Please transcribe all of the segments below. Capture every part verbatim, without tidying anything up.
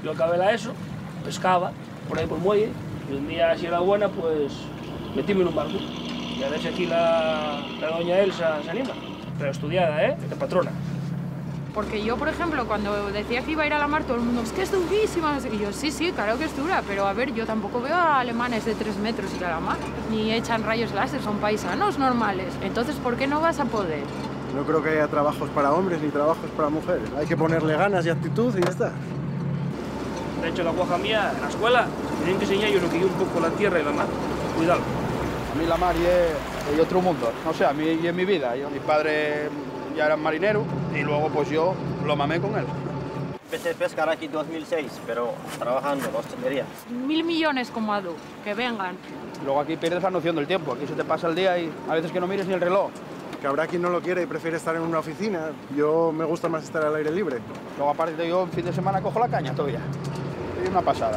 Yo acabé la ESO, pescaba por ahí por el muelle, y un día, si era buena, pues metíme en un barco. Y a ver si aquí la, la doña Elsa se anima. Pero estudiada, ¿eh? De patrona. Porque yo, por ejemplo, cuando decía que iba a ir a la mar, todo el mundo, es que es durísima. Y yo, sí, sí, claro que es dura, pero a ver, yo tampoco veo a alemanes de tres metros ir a la mar. Ni echan rayos láser, son paisanos normales. Entonces, ¿por qué no vas a poder? No creo que haya trabajos para hombres ni trabajos para mujeres. Hay que ponerle ganas y actitud y ya está. De hecho, la cuaja mía, en la escuela, tienen que enseñar yo lo que yo un poco la tierra y la mar. Cuidado. A mí la mar es otro mundo. No sé, a mí y en mi vida. Yo, mi padre ya era marinero y luego pues yo lo mamé con él. Empecé a pescar aquí en dos mil seis, pero trabajando en hostelería. Mil millones como Adu, que vengan. Luego aquí pierdes la noción del tiempo. Aquí se te pasa el día y a veces que no mires ni el reloj. Que habrá quien no lo quiere y prefiere estar en una oficina. Yo me gusta más estar al aire libre. Luego aparte yo en fin de semana cojo la caña todavía. Es una pasada.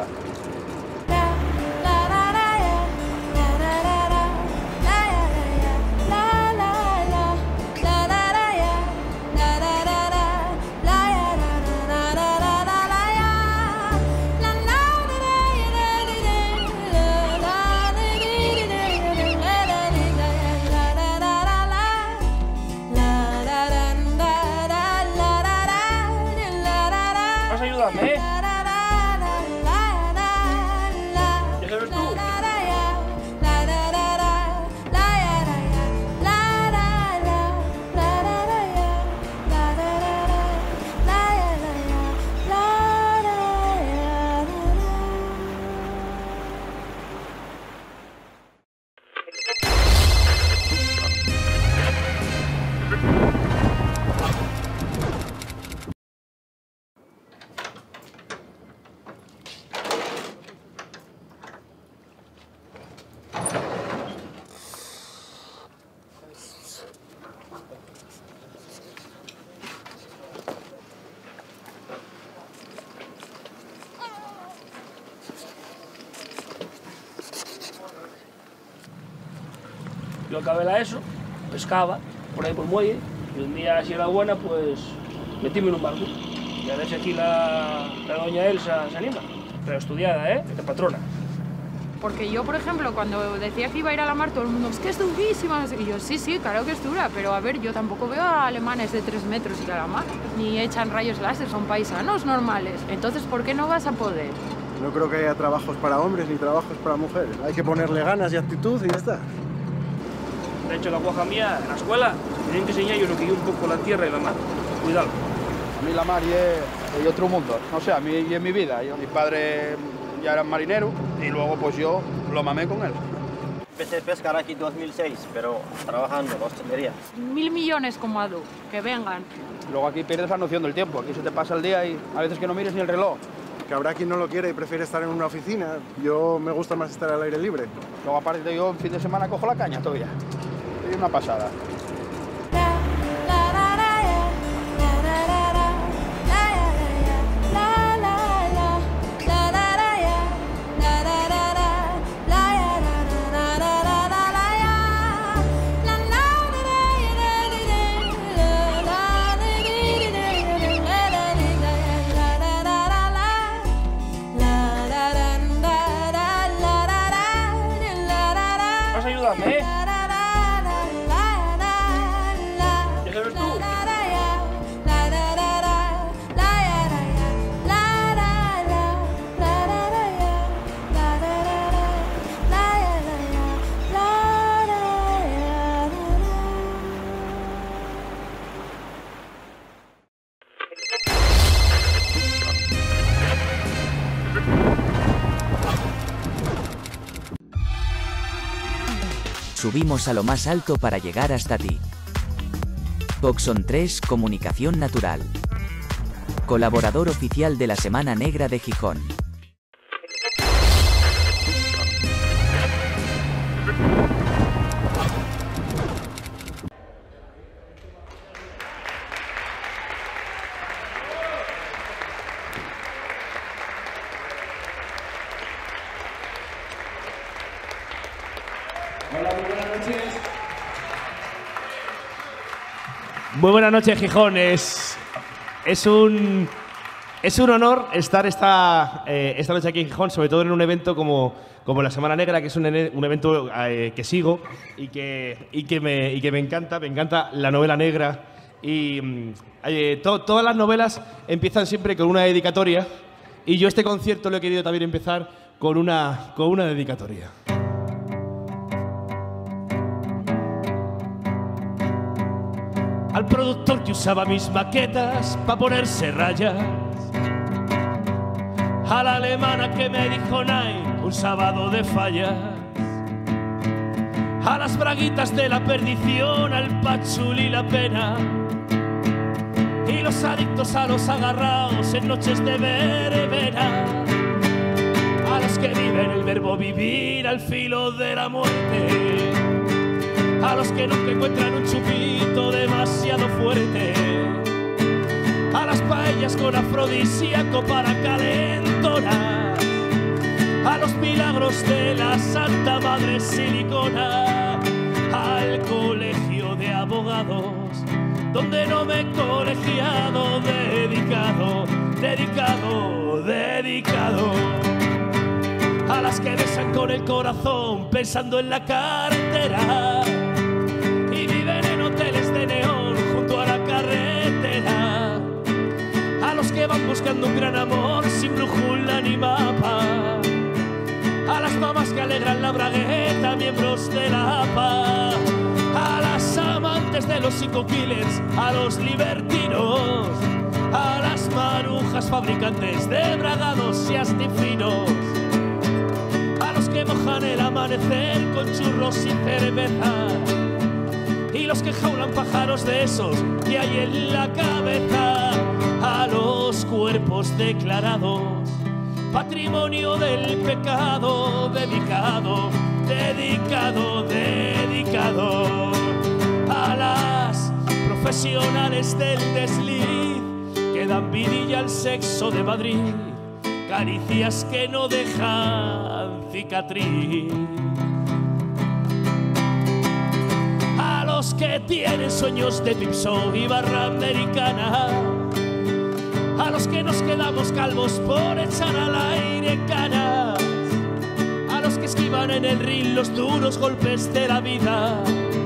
Vas a ayudarme, ¿eh? ¿Ya sabes tú? Yo acabé la ESO, pescaba por ahí por el muelle, y un día, si era buena, pues metíme en un barco. Y a ver si aquí la, la doña Elsa se anima. Pero estudiada, ¿eh? De patrona. Porque yo, por ejemplo, cuando decía que iba a ir a la mar, todo el mundo, es que es durísima. Y yo, sí, sí, claro que es dura, pero a ver, yo tampoco veo a alemanes de tres metros ir a la mar. Ni echan rayos láser, son paisanos normales. Entonces, ¿por qué no vas a poder? No creo que haya trabajos para hombres ni trabajos para mujeres. Hay que ponerle ganas y actitud y ya está. De hecho, la cuaja mía, en la escuela, tienen que enseñar yo lo que yo un poco la tierra y la mar. Cuidado. A mí la mar es otro mundo. No sé, a mí y en mi vida. Yo, mi padre ya era marinero y luego pues yo lo mamé con él. Empecé a pescar aquí en dos mil seis, pero trabajando en hostelería. Mil millones como Adu, que vengan. Luego aquí pierdes la noción del tiempo. Aquí se te pasa el día y a veces que no mires ni el reloj. Que habrá quien no lo quiere y prefiere estar en una oficina. Yo me gusta más estar al aire libre. Luego aparte yo en fin de semana cojo la caña todavía. Es una pasada. Vas a ayudarme, ¿eh? ¿Ya sabes tú? Subimos a lo más alto para llegar hasta ti. Oxon tres Comunicación Natural. Colaborador oficial de la Semana Negra de Gijón. Hola, muy buenas noches. Muy buenas noches, Gijón. Es, es un Es un honor estar esta, eh, esta noche aquí en Gijón, sobre todo en un evento como, como la Semana Negra, que es un, un evento eh, que sigo y que, y, que me, y que me encanta. Me encanta la novela negra. Y eh, to, todas las novelas empiezan siempre con una dedicatoria. Y yo este concierto lo he querido también empezar con una, con una dedicatoria. Al productor que usaba mis maquetas para ponerse rayas, a la alemana que me dijo Nine un sábado de fallas, a las braguitas de la perdición, al pachul y la pena, y los adictos a los agarraos en noches de verbena, a los que viven el verbo vivir al filo de la muerte, a los que nunca encuentran un chupito demasiado fuerte, a las paellas con afrodisíaco para calentonar, a los milagros de la Santa Madre Silicona, al colegio de abogados donde no me he colegiado, dedicado, dedicado, dedicado, a las que besan con el corazón pensando en la cartera y viven en hoteles de neón junto a la carretera, a los que van buscando un gran amor sin brújula ni mapa, a las mamás que alegran la bragueta, miembros de la A P A, a las amantes de los psico-killers, a los libertinos, a las marujas fabricantes de bragados y astifinos, a los que mojan el amanecer con churros y cerveza, y los que jaulan pájaros de esos que hay en la cabeza, a los cuerpos declarados patrimonio del pecado, dedicado, dedicado, dedicado, a las profesionales del desliz que dan vidilla al sexo de Madrid, caricias que no dejan cicatriz, a los que tienen sueños de pipso y barra americana, a los que nos quedamos calvos por echar al aire canas, a los que esquivan en el ring los duros golpes de la vida,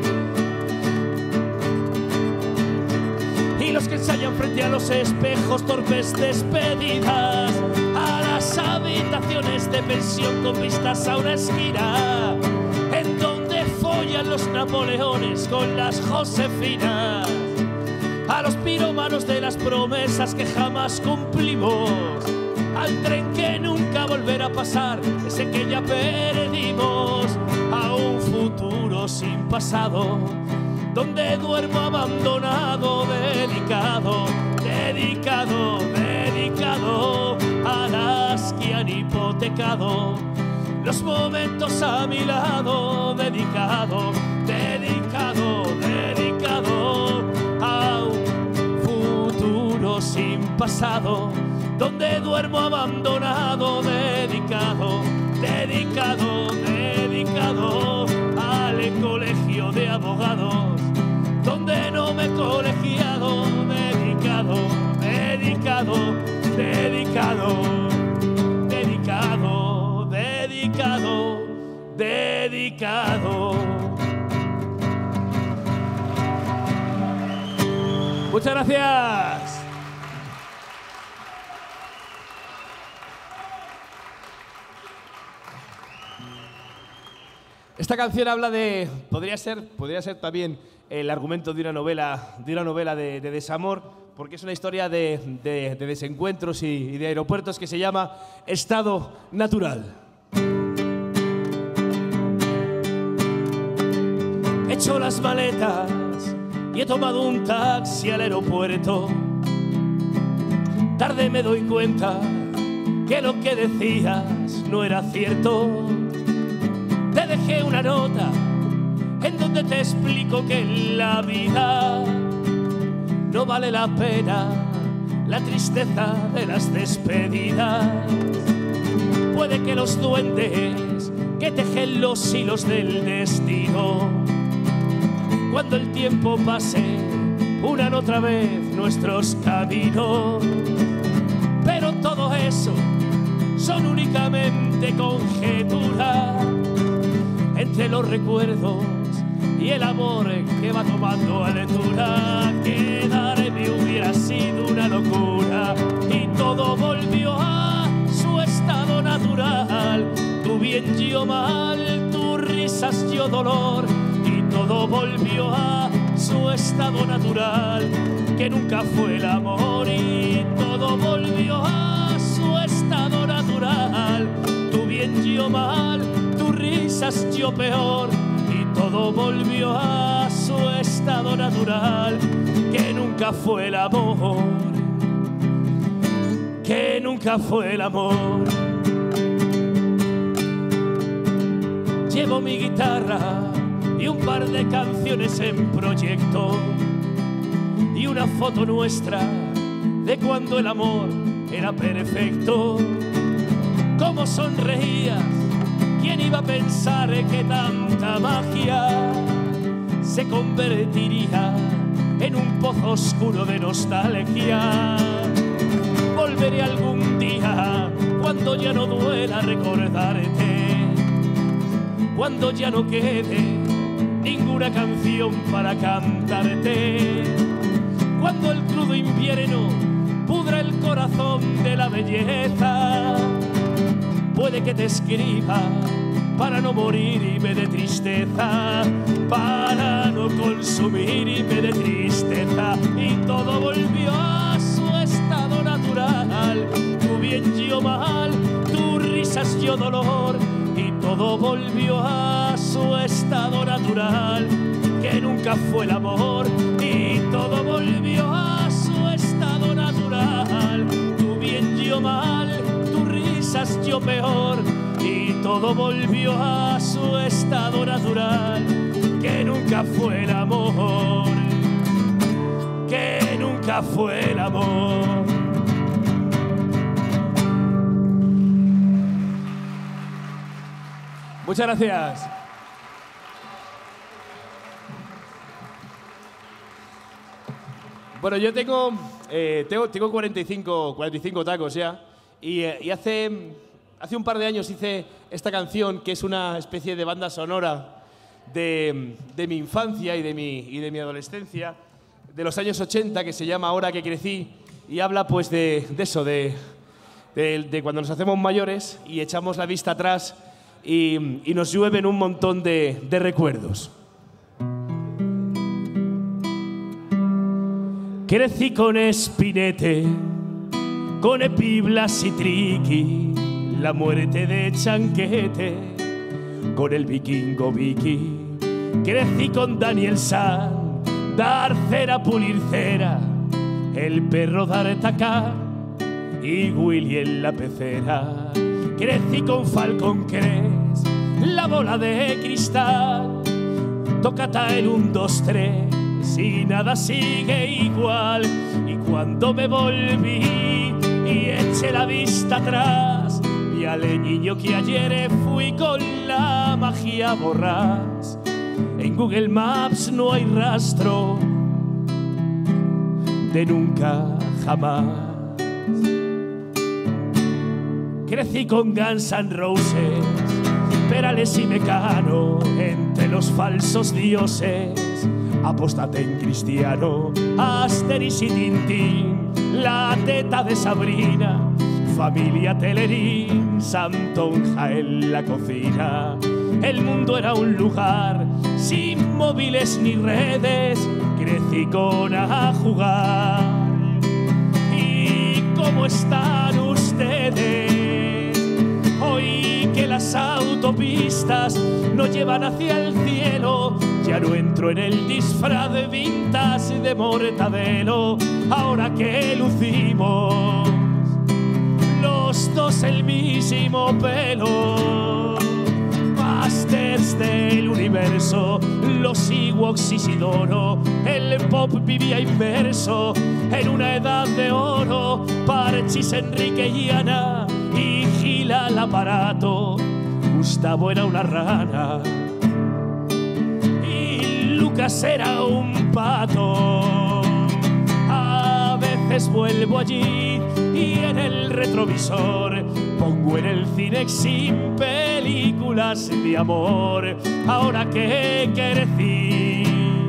y los que ensayan frente a los espejos torpes despedidas, a las habitaciones de pensión con vistas a una esquina, en donde follan los Napoleones con las Josefinas, a los piromanos de las promesas que jamás cumplimos, al tren que nunca volverá a pasar, ese que ya perdimos, a un futuro sin pasado, donde duermo abandonado, dedicado, dedicado, dedicado, a las que han hipotecado los momentos a mi lado, dedicado, dedicado, dedicado, a un futuro sin pasado, donde duermo abandonado, dedicado, dedicado, dedicado, al colegio de abogados, donde no me he colegiado, dedicado, dedicado, dedicado, dedicado, dedicado, dedicado. Muchas gracias. Esta canción habla de, podría ser, podría ser también el argumento de una novela, de una novela de, de desamor, porque es una historia de, de, de desencuentros y, y de aeropuertos que se llama Estado Natural. He hecho las maletas y he tomado un taxi al aeropuerto. Tarde me doy cuenta que lo que decías no era cierto. Te dejé una nota en donde te explico que en la vida no vale la pena la tristeza de las despedidas. Puede que los duendes que tejen los hilos del destino, cuando el tiempo pase, unan otra vez nuestros caminos. Pero únicamente conjetura entre los recuerdos y el amor que va tomando altura. Quedarme hubiera sido una locura y todo volvió a su estado natural. Tu bien yo mal, tus risas yo dolor y todo volvió a su estado natural, que nunca fue el amor y todo volvió a su estado natural. Tu bien yo mal, tus risas yo peor y todo volvió a su estado natural, que nunca fue el amor, que nunca fue el amor. Llevo mi guitarra y un par de canciones en proyecto y una foto nuestra de cuando el amor era perfecto. Cómo sonreías, quién iba a pensar que tanta magia se convertiría en un pozo oscuro de nostalgia. Volveré algún día cuando ya no duela recordarte, cuando ya no quede ninguna canción para cantarte, cuando el crudo invierno pudra el corazón de la belleza. Puede que te escriba para no morir y me dé tristeza, para no consumir y me dé tristeza. Y todo volvió a su estado natural, tu bien yo mal, tus risas yo dolor. Y todo volvió a su estado natural, que nunca fue el amor. Y todo volvió a su estado natural, tu bien yo mal, tus risas yo peor. Y todo volvió a su estado natural, que nunca fue el amor, que nunca fue el amor. Muchas gracias. Bueno, yo tengo, eh, tengo, tengo cuarenta y cinco, cuarenta y cinco tacos ya, y, eh, y hace, hace un par de años hice esta canción, que es una especie de banda sonora de, de mi infancia y de mi, y de mi adolescencia, de los años ochenta, que se llama Ahora que crecí, y habla pues de, de eso, de, de, de cuando nos hacemos mayores y echamos la vista atrás y, y nos llueven un montón de, de recuerdos. Crecí con Espinete, con Epiblas y Triqui, la muerte de Chanquete, con el vikingo Vicky. Crecí con Daniel San, dar cera, pulir cera, el perro D'Artagnan y Willy en la pecera. Crecí con Falcon Crest, la bola de cristal, tócata el un, dos, tres. Y nada sigue igual. Y cuando me volví y eché la vista atrás, vi al niño que ayer fui con la magia borrás. En Google Maps no hay rastro de nunca jamás. Crecí con Guns N' Roses, Perales y Mecano, entre los falsos dioses. Apóstate en cristiano, Asterix y Tintín, la teta de Sabrina, familia Telerín, Santonja en la cocina. El mundo era un lugar sin móviles ni redes, crecí con A Jugar. ¿Y cómo están ustedes? Hoy que las autopistas nos llevan hacia el cielo, ya no entro en el disfraz de vintage de Mortadelo. Ahora que lucimos los dos el mismo pelo, masters del universo, los Ewoks y Isidoro. El pop vivía inmerso en una edad de oro, Parchís, Enrique y Ana y Gila el aparato. Gustavo era una rana y Lucas era un pato. A veces vuelvo allí y en el retrovisor Pongo en el cine sin películas de amor, ahora que crecí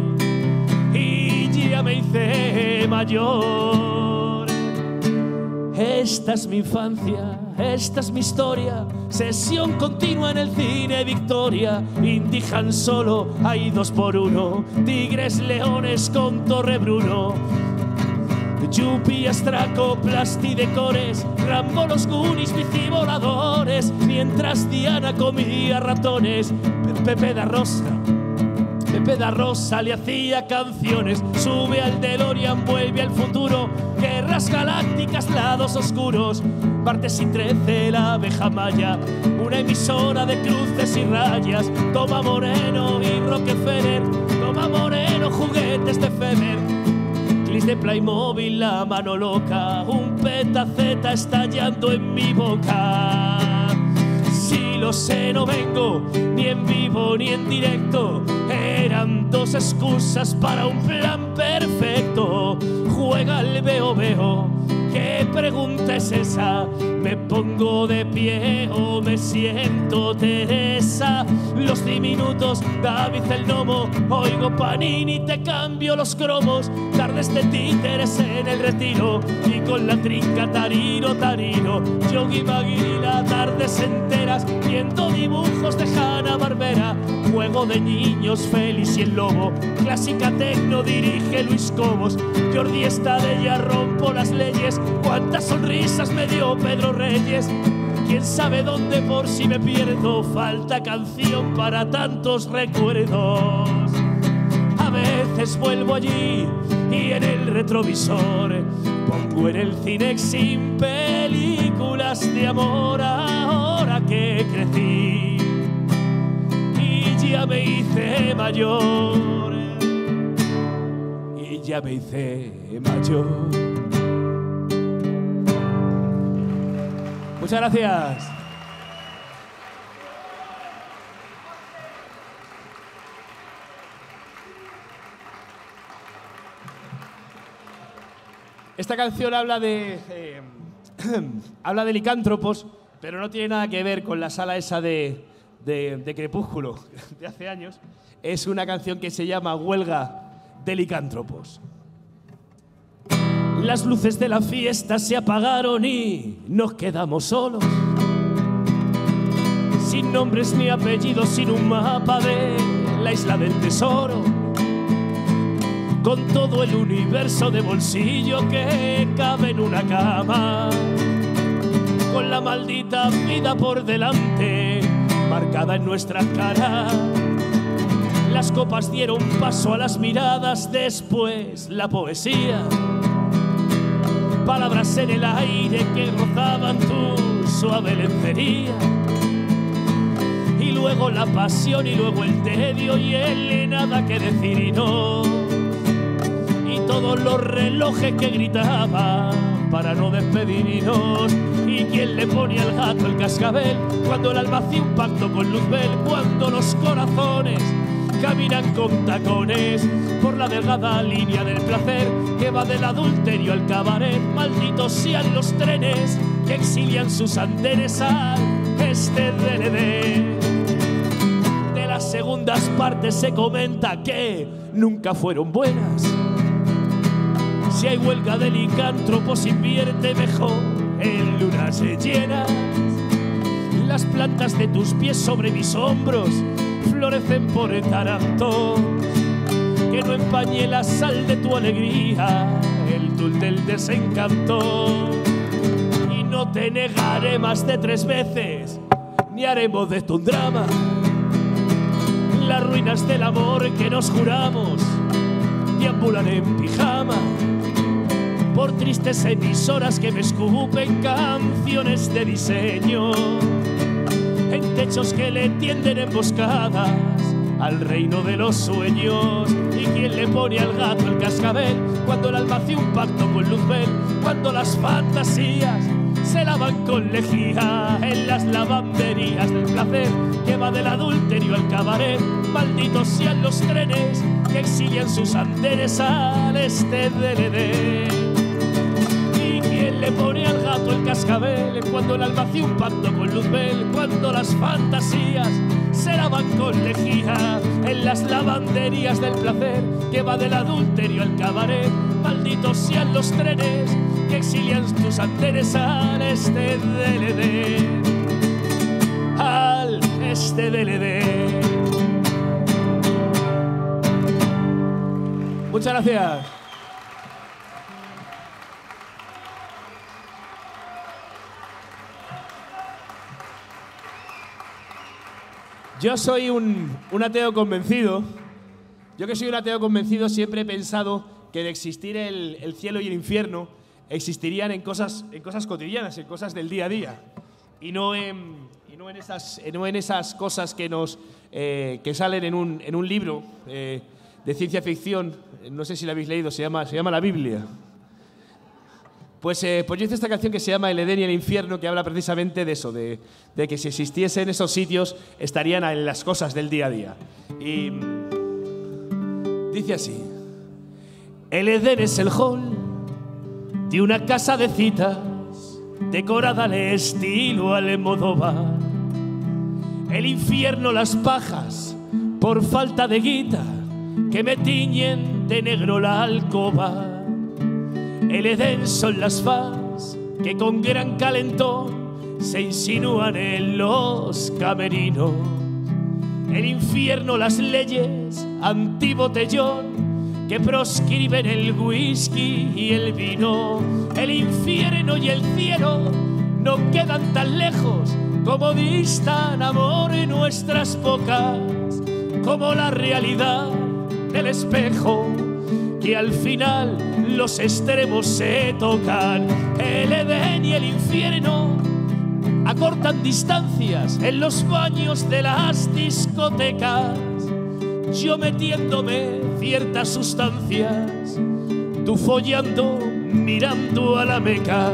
y ya me hice mayor. Esta es mi infancia, esta es mi historia, sesión continua en el cine Victoria. Indy Han Solo, hay dos por uno, tigres, leones con Torre Bruno. Yupi, Astraco, plastidecores, Rambo, los Goonies, bicivoladores. Mientras Diana comía ratones, Pepe da Rosa, Pepe da Rosa le hacía canciones. Sube al DeLorean, vuelve al futuro, guerras galácticas, lados oscuros. Martes y trece, la abeja maya, una emisora de cruces y rayas. Toma Moreno y Rockefeller, Toma Moreno, juguetes de Feber. Clips de Playmobil, la mano loca, un petaceta estallando en mi boca. Si lo sé, no vengo ni en vivo ni en directo, eran dos excusas para un plan perfecto. Juega el veo veo, ¿qué pregunta es esa? ¿Me pongo de pie o me siento Teresa? Los diminutos, David el Nomo, oigo Panini, te cambio los cromos. Tardes de títeres en el retiro y con la trinca Tarino, Tarino. Yogi Maguila, tardes enteras viendo dibujos de Hanna-Barbera. Juego de niños, Félix y el Lobo, clásica tecno dirige Luis Cobos. Jordi está de ya rompo las leyes, cuántas sonrisas me dio Pedro Reyes. Quién sabe dónde por si me pierdo, falta canción para tantos recuerdos. A veces vuelvo allí y en el retrovisor pongo en el cine sin películas de amor, ahora que crecí y ya me hice mayor, y ya me hice mayor. Muchas gracias. Esta canción habla de eh, habla de licántropos, pero no tiene nada que ver con la sala esa de, de, de Crepúsculo de hace años. Es una canción que se llama Huelga de licántropos. Las luces de la fiesta se apagaron y nos quedamos solos, sin nombres ni apellidos, sin un mapa de la isla del tesoro, con todo el universo de bolsillo que cabe en una cama, con la maldita vida por delante marcada en nuestras caras. Las copas dieron paso a las miradas, después la poesía, palabras en el aire que rozaban tu suave lencería, y luego la pasión y luego el tedio y el nada que decir y no, y todos los relojes que gritaban para no despedirnos. Y quién le pone al gato el cascabel cuando el alma hacía un pacto con Luzbel, cuando los corazones caminan con tacones por la delgada línea del placer que va del adulterio al cabaret. Malditos sean los trenes que exilian sus andenes al este D L D. De las segundas partes se comenta que nunca fueron buenas. Si hay huelga de licántropos, invierte mejor en lunas llenas. Las plantas de tus pies sobre mis hombros florecen por el taranto, que no empañe la sal de tu alegría, el tul del desencanto. Y no te negaré más de tres veces, ni haremos de esto un drama. Las ruinas del amor que nos juramos deambulan en pijama por tristes emisoras que me escupen canciones de diseño, en techos que le tienden emboscadas al reino de los sueños. Y quién le pone al gato el cascabel cuando el alma hace un pacto con Luzbel, cuando las fantasías se lavan con lejía en las lavanderías del placer que va del adulterio al cabaret. Malditos sean los trenes que exilian sus andenes al este D L D. Y quién ¿Quién le pone al gato el cascabel cuando el alma hace un pacto con Luzbel? Cuando las fantasías se lavan con lejía en las lavanderías del placer que va del adulterio al cabaret. Malditos sean los trenes que exilian tus andenes al este del Edén, al este del Edén. Muchas gracias. Yo soy un, un ateo convencido. Yo que soy un ateo convencido siempre he pensado que de existir el, el cielo y el infierno existirían en cosas, en cosas cotidianas, en cosas del día a día. Y no en, y no en, esas, no en esas cosas que, nos, eh, que salen en un, en un libro eh, de ciencia ficción. No sé si lo habéis leído, se llama, se llama la Biblia. Pues, eh, pues yo hice esta canción que se llama El Edén y el Infierno, que habla precisamente de eso, de, de que si existiesen esos sitios estarían en las cosas del día a día. Y dice así: el Edén es el hall de una casa de citas, decorada al estilo Almodóvar. El infierno las pajas por falta de guita, que me tiñen de negro la alcoba. El Edén son las fans que con gran calentón se insinúan en los camerinos. El infierno las leyes antibotellón que proscriben el whisky y el vino. El infierno y el cielo no quedan tan lejos como distan, amor, en nuestras bocas, como la realidad del espejo, que al final los extremos se tocan. El Edén y el infierno acortan distancias en los baños de las discotecas, yo metiéndome ciertas sustancias, tú follando mirando a la Meca.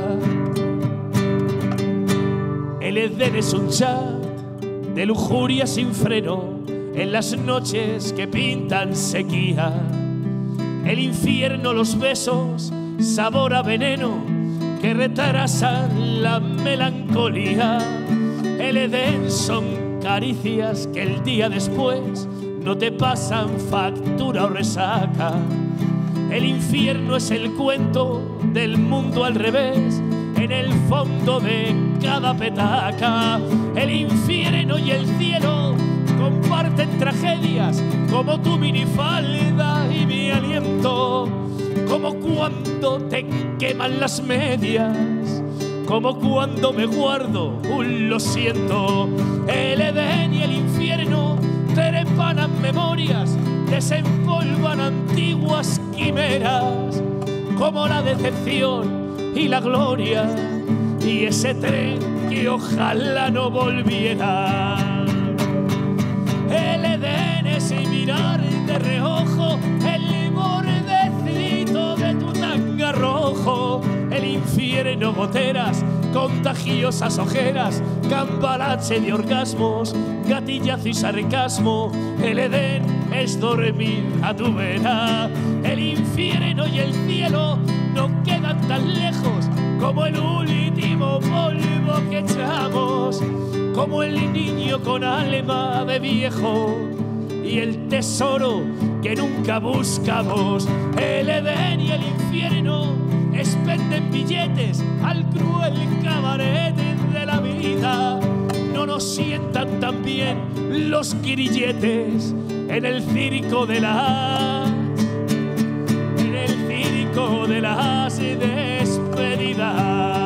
El Edén es un chat de lujuria sin freno en las noches que pintan sequía. El infierno los besos, sabor a veneno, que retrasan la melancolía. El Edén son caricias que el día después no te pasan factura o resaca. El infierno es el cuento del mundo al revés, en el fondo de cada petaca. El infierno y el cielo comparten tragedias como tu minifalda y mi aliento, como cuando te queman las medias, como cuando me guardo un lo siento. El Edén y el infierno trepanan memorias, desempolvan antiguas quimeras, como la decepción y la gloria, y ese tren que ojalá no volviera. El Edén es mirar de reojo el bordecito de tu tanga rojo. El infierno goteras, contagiosas ojeras, cambalache de orgasmos, gatillazo y sarcasmo. El Edén es dormir a tu vera. El infierno y el cielo no quedan tan lejos como el último polvo que echamos, como el niño con alma de viejo y el tesoro que nunca buscamos. El Edén y el infierno expenden billetes al cruel cabaret de la vida. No nos sientan tan bien los grilletes en el circo de las, en el circo de las despedidas.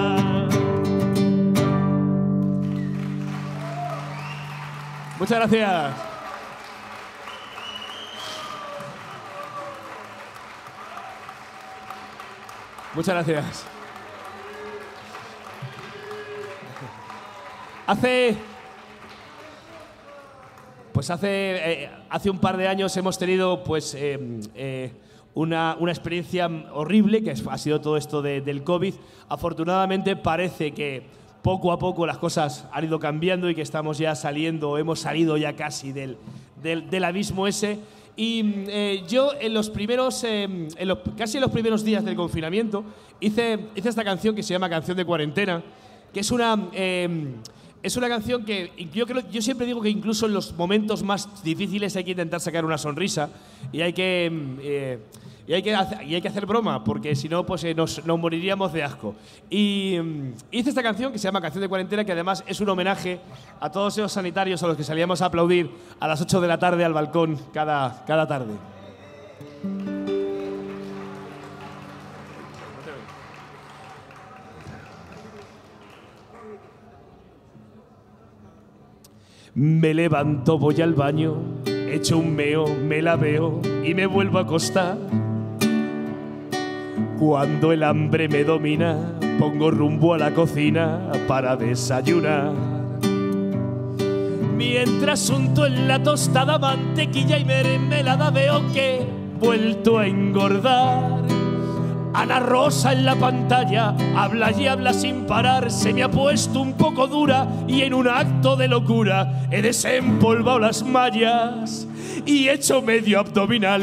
Muchas gracias. Muchas gracias. Hace, pues hace, eh, hace un par de años hemos tenido pues, eh, eh, una, una experiencia horrible, que ha sido todo esto de, del COVID. Afortunadamente parece que poco a poco las cosas han ido cambiando y que estamos ya saliendo, hemos salido ya casi del, del, del abismo ese. Y eh, yo en los primeros, eh, en los, casi en los primeros días del confinamiento, hice, hice esta canción que se llama Canción de Cuarentena, que es una, eh, es una canción que yo, creo, yo siempre digo que incluso en los momentos más difíciles hay que intentar sacar una sonrisa y hay que, eh, y hay que, hacer, y hay que hacer broma, porque si no pues, eh, nos, nos moriríamos de asco. Y eh, hice esta canción que se llama Canción de Cuarentena, que además es un homenaje a todos esos sanitarios a los que salíamos a aplaudir a las ocho de la tarde al balcón cada, cada tarde. Me levanto, voy al baño, echo un meo, me la veo y me vuelvo a acostar. Cuando el hambre me domina, pongo rumbo a la cocina para desayunar. Mientras unto en la tostada mantequilla y mermelada, veo que he vuelto a engordar. Ana Rosa en la pantalla habla y habla sin parar. Se me ha puesto un poco dura y en un acto de locura he desempolvado las mallas y he hecho medio abdominal.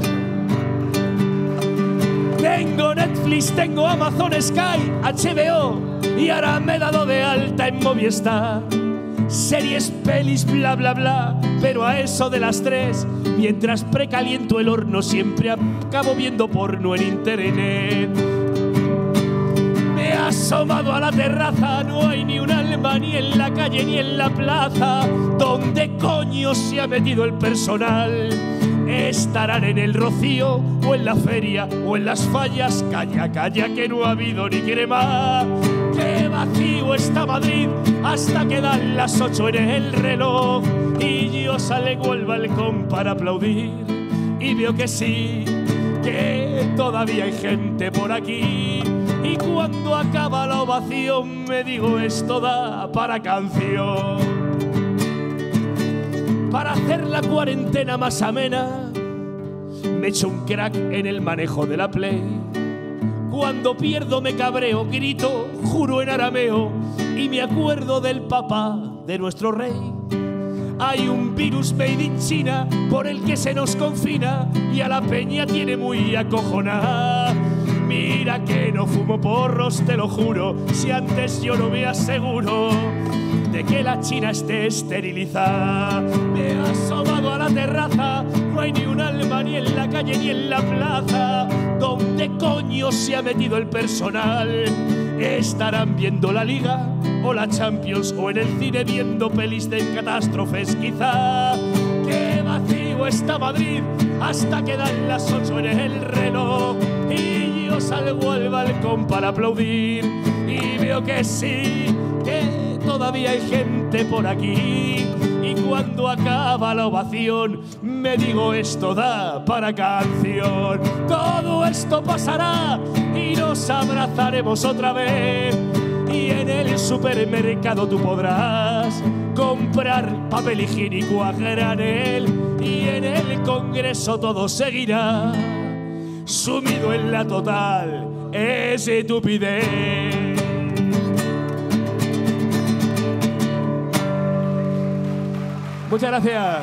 Tengo Netflix, tengo Amazon, Sky, H B O y ahora me he dado de alta en Movistar. Series, pelis, bla, bla, bla, pero a eso de las tres, mientras precaliento el horno, siempre acabo viendo porno en internet. Me he asomado a la terraza, no hay ni un alma, ni en la calle ni en la plaza. ¿Dónde coño se ha metido el personal? Estarán en el Rocío, o en la feria, o en las fallas. Calla, calla, que no ha habido ni crema. ¡Qué vacío está Madrid! Hasta que dan las ocho en el reloj y yo salgo al balcón para aplaudir y veo que sí, que todavía hay gente por aquí. Y cuando acaba la ovación me digo, esto da para canción. Para hacer la cuarentena más amena me echo un crack en el manejo de la Play. Cuando pierdo me cabreo, grito, juro en arameo y me acuerdo del papá de nuestro rey. Hay un virus made in China por el que se nos confina y a la peña tiene muy acojonada. Mira que no fumo porros, te lo juro, si antes yo no me aseguro de que la China esté esterilizada. Me he asomado a la terraza, no hay ni un alma ni en la calle ni en la plaza. ¿Dónde coño se ha metido el personal? Estarán viendo la Liga o la Champions o en el cine viendo pelis de catástrofes quizá. ¡Qué vacío está Madrid! Hasta que dan las ocho en el reloj y yo salgo al balcón para aplaudir y veo que sí, que todavía hay gente por aquí. Y cuando acaba la ovación me digo, esto da para canción. Todo esto pasará y nos abrazaremos otra vez. Y en el supermercado tú podrás comprar papel higiénico a granel. Y en el Congreso todo seguirá sumido en la total estupidez. Muchas gracias.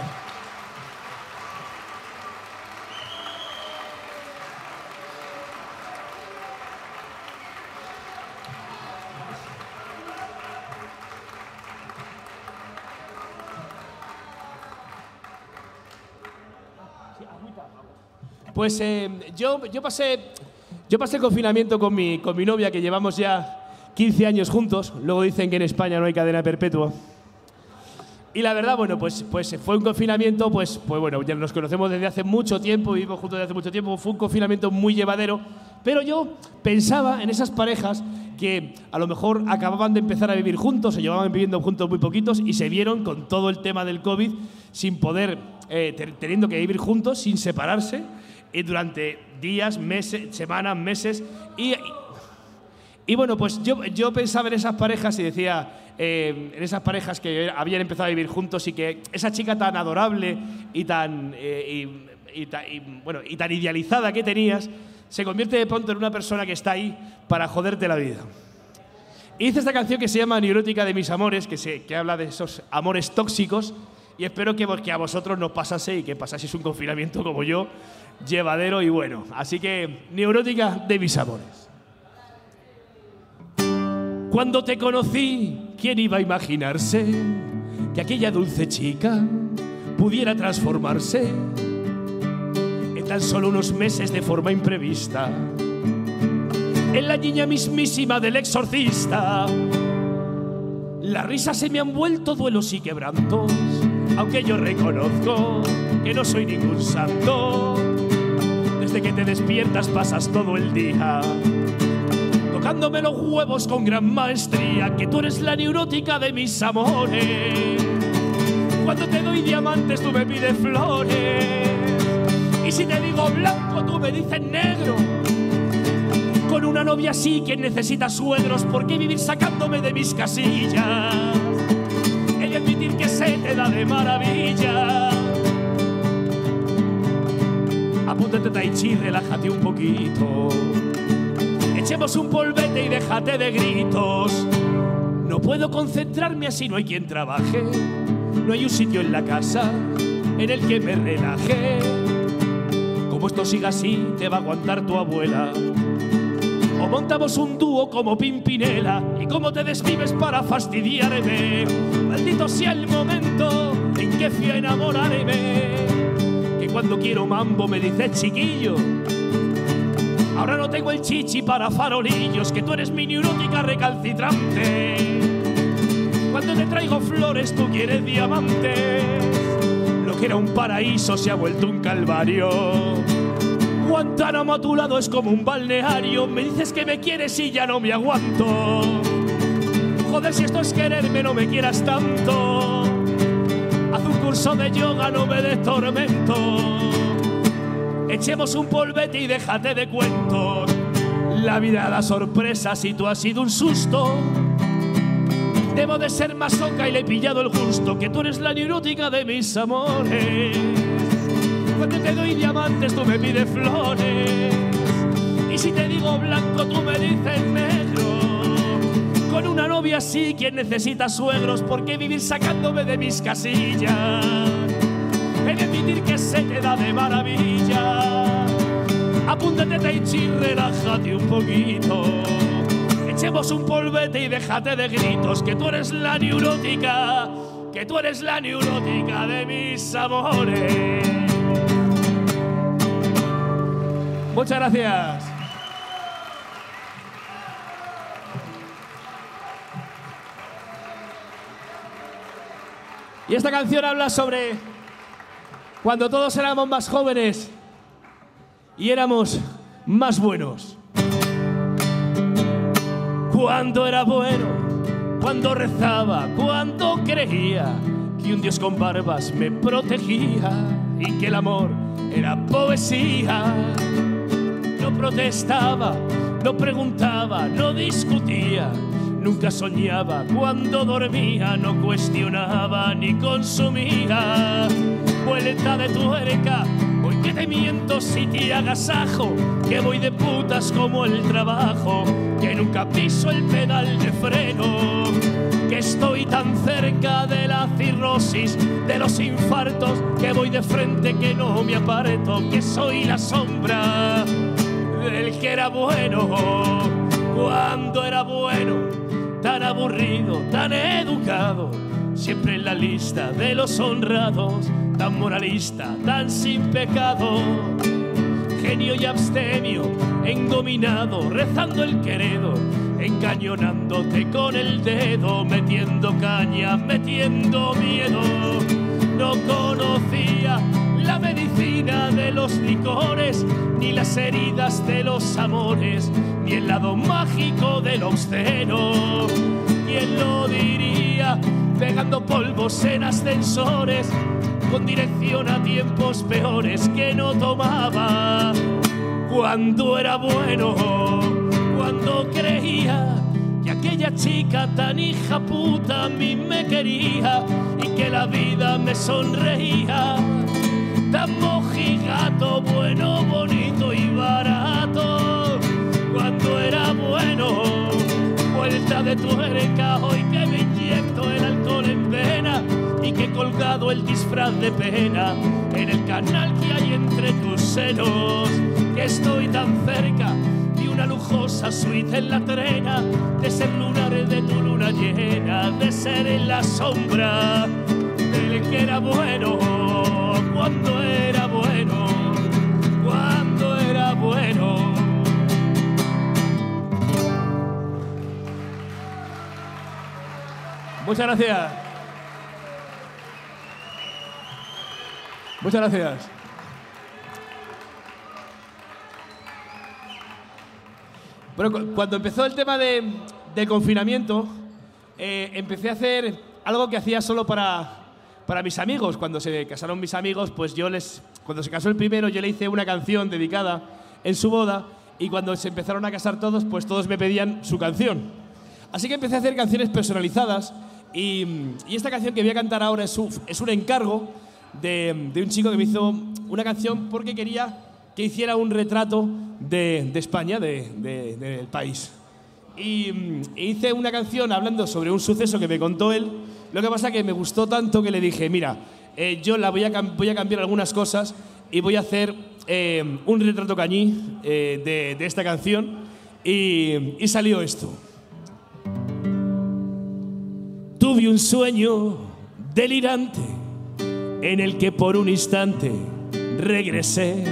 Pues eh, yo, yo, pasé, yo pasé el confinamiento con mi, con mi novia, que llevamos ya quince años juntos. Luego dicen que en España no hay cadena perpetua. Y la verdad, bueno, pues, pues fue un confinamiento, pues, pues bueno, ya nos conocemos desde hace mucho tiempo, vivimos juntos desde hace mucho tiempo, fue un confinamiento muy llevadero, pero yo pensaba en esas parejas que a lo mejor acababan de empezar a vivir juntos, se llevaban viviendo juntos muy poquitos y se vieron con todo el tema del COVID sin poder, eh, teniendo que vivir juntos, sin separarse, y durante días, meses, semanas, meses, y, y, y bueno, pues yo, yo pensaba en esas parejas y decía... Eh, en esas parejas que habían empezado a vivir juntos y que esa chica tan adorable y tan, eh, y, y, y, bueno, y tan idealizada que tenías se convierte de pronto en una persona que está ahí para joderte la vida. Y hice esta canción que se llama Neurótica de mis amores, que, se, que habla de esos amores tóxicos y espero que, que a vosotros nos pasase y que pasaseis un confinamiento como yo, llevadero y bueno. Así que, Neurótica de mis amores. Cuando te conocí, ¿quién iba a imaginarse que aquella dulce chica pudiera transformarse en tan solo unos meses de forma imprevista en la niña mismísima del exorcista? Las risas se me han vuelto duelos y quebrantos, aunque yo reconozco que no soy ningún santo. Desde que te despiertas pasas todo el día tocándome los huevos con gran maestría, que tú eres la neurótica de mis amores. Cuando te doy diamantes tú me pides flores, y si te digo blanco tú me dices negro. Con una novia así, quien necesita suegros, ¿por qué vivir sacándome de mis casillas? He de admitir que se te da de maravilla. Apúntate tai chi, relájate un poquito. Echemos un polvete y déjate de gritos. No puedo concentrarme así, no hay quien trabaje. No hay un sitio en la casa en el que me relaje. Como esto siga así, te va a aguantar tu abuela. O montamos un dúo como Pimpinela. ¿Y cómo te desvives para fastidiarme? Maldito sea el momento en que fui a enamorarme. Que cuando quiero mambo me dices chiquillo. Ahora no tengo el chichi para farolillos, que tú eres mi neurótica recalcitrante. Cuando te traigo flores tú quieres diamantes. Lo que era un paraíso se ha vuelto un calvario. Guantánamo a tu lado es como un balneario. Me dices que me quieres y ya no me aguanto. Joder, si esto es quererme, no me quieras tanto. Haz un curso de yoga, no me des tormento. Echemos un polvete y déjate de cuentos. La vida da sorpresas y tú has sido un susto. Debo de ser masoca y le he pillado el gusto, que tú eres la neurótica de mis amores. Cuando te doy diamantes tú me pides flores, y si te digo blanco tú me dices negro. Con una novia así, quien necesita suegros, ¿por qué vivir sacándome de mis casillas? He de admitir que se te da de maravilla. Apúntate tai chi, relájate un poquito. Echemos un polvete y déjate de gritos, que tú eres la neurótica, que tú eres la neurótica de mis amores. Muchas gracias. Y esta canción habla sobre cuando todos éramos más jóvenes y éramos más buenos. Cuando era bueno, cuando rezaba, cuando creía que un Dios con barbas me protegía y que el amor era poesía. No protestaba, no preguntaba, no discutía, nunca soñaba cuando dormía, no cuestionaba ni consumía. Vuelta de tuerca, hoy que te miento si te agasajo, que voy de putas como el trabajo, que nunca piso el pedal de freno, que estoy tan cerca de la cirrosis, de los infartos, que voy de frente que no me aparto, que soy la sombra del que era bueno cuando era bueno, tan aburrido, tan educado, siempre en la lista de los honrados, tan moralista, tan sin pecado, genio y abstemio, engominado, rezando el credo, encañonándote con el dedo, metiendo caña, metiendo miedo. No conocía la medicina de los licores, ni las heridas de los amores, ni el lado mágico del obsceno. ¿Quién lo diría? Pegando polvos en ascensores, con dirección a tiempos peores que no tomaba. Cuando era bueno, cuando creía que aquella chica tan hija puta a mí me quería y que la vida me sonreía. Tan mojigato, bueno, bonito y barato. Cuando era bueno, vuelta de tuerca, hoy que me inyecto el alcohol en vena y que colgado el disfraz de pena en el canal que hay entre tus senos, que estoy tan cerca de una lujosa suite en la trena, de ser lunar de tu luna llena, de ser en la sombra del que era bueno, cuando era bueno, cuando era bueno. Muchas gracias. Muchas gracias. Bueno, cu cuando empezó el tema de, de confinamiento, eh, empecé a hacer algo que hacía solo para, para mis amigos. Cuando se casaron mis amigos, pues yo les... Cuando se casó el primero, yo le hice una canción dedicada en su boda, y cuando se empezaron a casar todos, pues todos me pedían su canción. Así que empecé a hacer canciones personalizadas, y, y esta canción que voy a cantar ahora es un, es un encargo de, de un chico que me hizo una canción porque quería que hiciera un retrato de, de España, de, de, del país. Y, y hice una canción hablando sobre un suceso que me contó él. Lo que pasa es que me gustó tanto que le dije, mira, eh, yo la voy a, voy a cambiar algunas cosas y voy a hacer eh, un retrato cañí eh, de, de esta canción, y, y salió esto. Tuve un sueño delirante en el que por un instante regresé,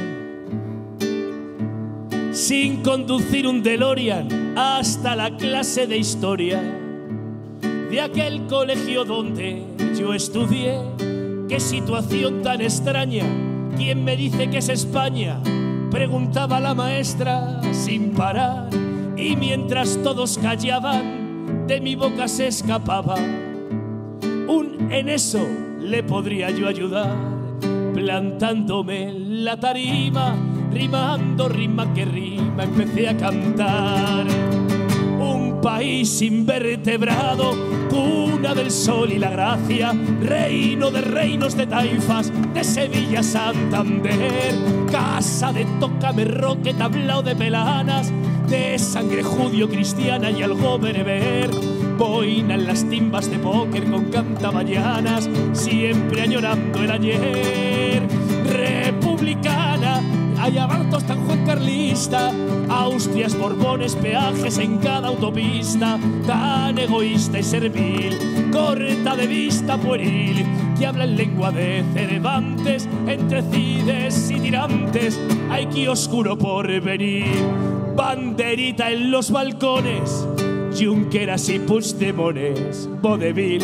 sin conducir un DeLorean hasta la clase de historia de aquel colegio donde yo estudié. Qué situación tan extraña, ¿quién me dice que es España?, preguntaba la maestra sin parar, y mientras todos callaban, de mi boca se escapaba un en eso le podría yo ayudar, plantándome en la tarima, rimando rima que rima, empecé a cantar. Un país invertebrado, cuna del sol y la gracia, reino de reinos de taifas, de Sevilla a Santander, casa de tócame roque, tablao de pelanas, de sangre judio-cristiana y algo bereber, boina en las timbas de póker con cantabañanas, siempre añorando el ayer. Republicana, hay abartos tan Juan carlista, Austrias, Borbones, peajes en cada autopista, tan egoísta y servil, corta de vista pueril, que habla en lengua de Cervantes, entre cides y tirantes, hay kioscuro por venir, banderita en los balcones, Junqueras y Puigdemones, vodevil,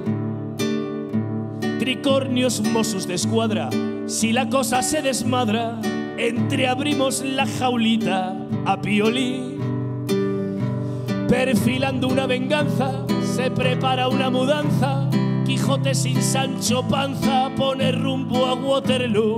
tricornios, Mossos de escuadra, si la cosa se desmadra, entreabrimos la jaulita a Piolín, perfilando una venganza, se prepara una mudanza, Quijote sin Sancho Panza pone rumbo a Waterloo,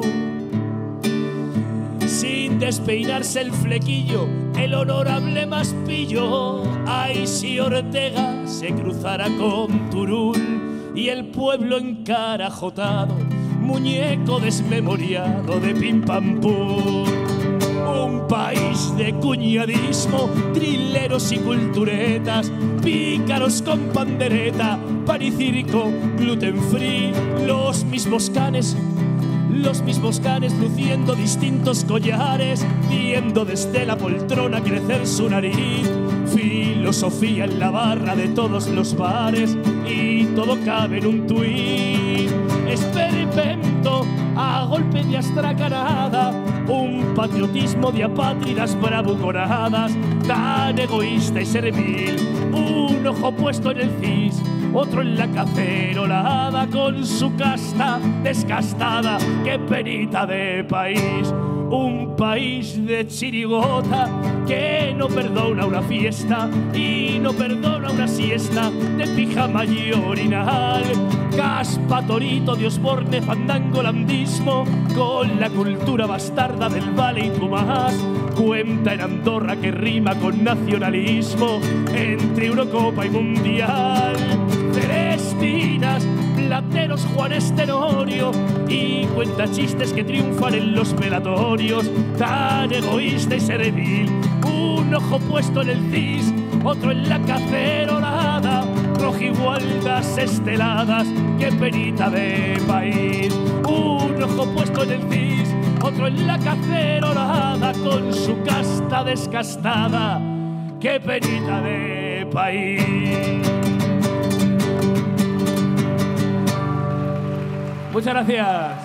sin despeinarse el flequillo, el honorable Maspillo, ay si Ortega se cruzara con Turul, y el pueblo encarajotado, muñeco desmemoriado de pim pam pum. Un país de cuñadismo, trileros y culturetas, pícaros con pandereta, pan y circo, gluten free, los mismos canes, los mismos canes luciendo distintos collares, viendo desde la poltrona crecer su nariz, filosofía en la barra de todos los bares, y todo cabe en un tuit. Esperpento a golpe de astracanada, un patriotismo de apátridas bravuconadas, tan egoísta y servil, un ojo puesto en el cis, otro en la cacerolada, con su casta desgastada, qué penita de país. Un país de chirigota que no perdona una fiesta y no perdona una siesta de pijama y orinal. Caspa, torito, de Osborne, fandango, landismo, con la cultura bastarda del vale y tú más. Cuenta en Andorra que rima con nacionalismo entre Eurocopa y Mundial. Celestinas, plateros, Juanes Tenorio, y cuenta chistes que triunfan en los velatorios, tan egoísta y servil, un ojo puesto en el cis, otro en la cacerolada, rojigual gualdas esteladas, qué penita de país. Un ojo puesto en el cis, otro en la cacerolada, con su casta descastada, qué penita de país. Muchas gracias.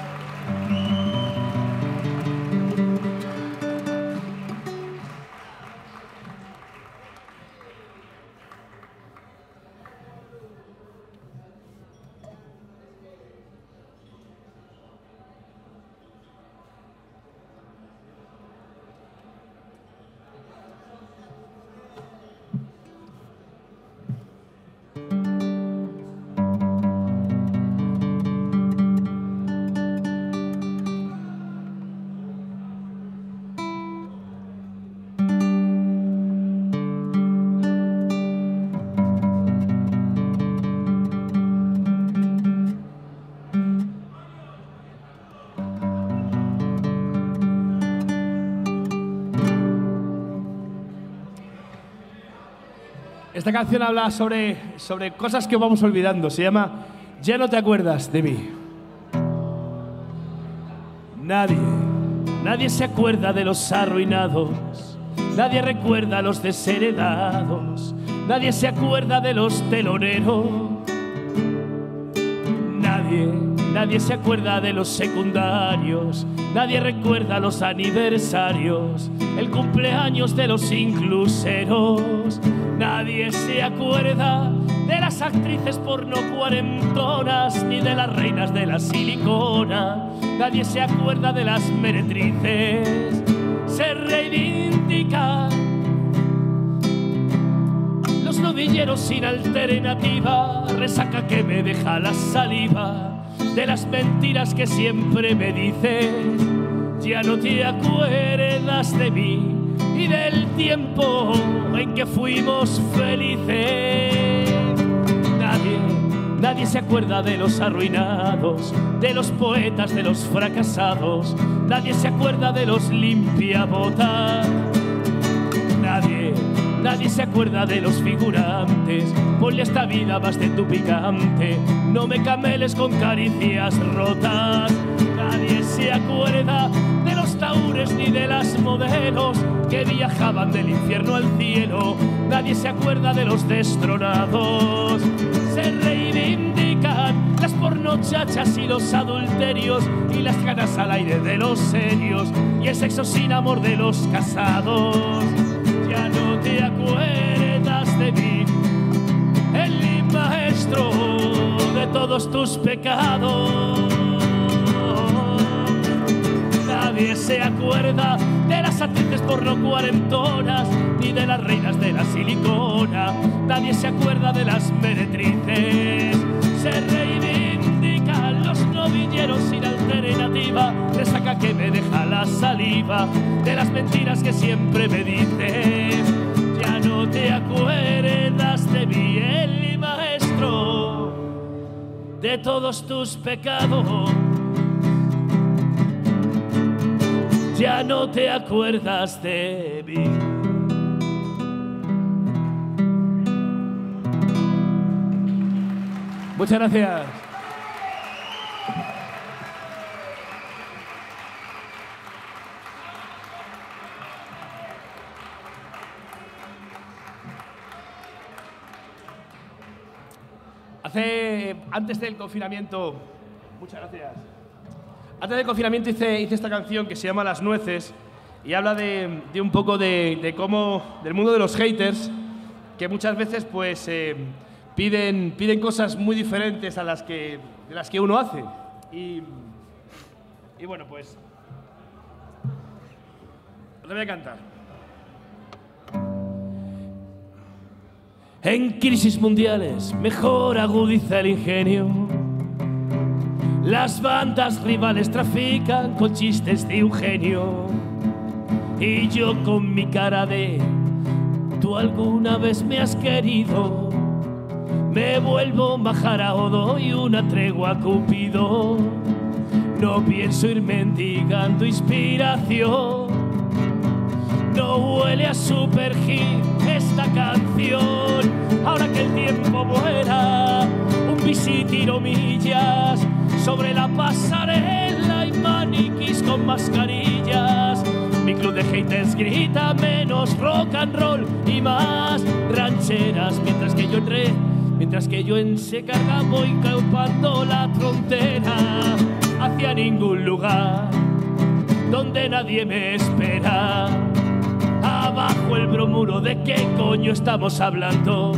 Esta canción habla sobre, sobre cosas que vamos olvidando. Se llama Ya no te acuerdas de mí. Nadie, nadie se acuerda de los arruinados. Nadie recuerda a los desheredados. Nadie se acuerda de los teloneros. Nadie, nadie se acuerda de los secundarios. Nadie recuerda los aniversarios, el cumpleaños de los incluseros. Nadie se acuerda de las actrices porno cuarentonas, ni de las reinas de la silicona. Nadie se acuerda de las meretrices. Se reivindican los novilleros sin alternativa, resaca que me deja la saliva de las mentiras que siempre me dices. Ya no te acuerdas de mí y del tiempo en que fuimos felices. Nadie, nadie se acuerda de los arruinados, de los poetas, de los fracasados. Nadie se acuerda de los limpiabotas. Nadie, nadie se acuerda de los figurantes. Ponle a esta vida más de tu picante, no me cameles con caricias rotas. Nadie se acuerda de los taures ni de las modelos que viajaban del infierno al cielo. Nadie se acuerda de los destronados. Se reivindican las pornochachas y los adulterios y las ganas al aire de los serios y el sexo sin amor de los casados. Ya no te acuerdas de mí, el maestro de todos tus pecados. Nadie se acuerda de las actrices porno cuarentonas, ni de las reinas de la silicona. Nadie se acuerda de las meretrices. Se reivindican los novilleros sin alternativa, resaca que me deja la saliva de las mentiras que siempre me dices. Ya no te acuerdas de mí, el maestro de todos tus pecados. Ya no te acuerdas de mí. Muchas gracias. Hace, antes del confinamiento, muchas gracias. Antes del confinamiento hice, hice esta canción que se llama Las Nueces y habla de, de un poco de, de cómo, del mundo de los haters, que muchas veces pues eh, piden, piden cosas muy diferentes a las que, de las que uno hace. Y, y bueno, pues os lo voy a cantar. En crisis mundiales mejor agudiza el ingenio. Las bandas rivales trafican con chistes de Eugenio. Y yo con mi cara de tú alguna vez me has querido, me vuelvo majara o doy una tregua a Cupido. No pienso ir mendigando inspiración, no huele a super hit esta canción. Ahora que el tiempo muera, bici tiro millas sobre la pasarela y maniquís con mascarillas. Mi club de haters grita menos rock and roll y más rancheras, mientras que yo entré, mientras que yo en Secarga voy caupando la frontera hacia ningún lugar donde nadie me espera. Abajo el bromuro, ¿de qué coño estamos hablando?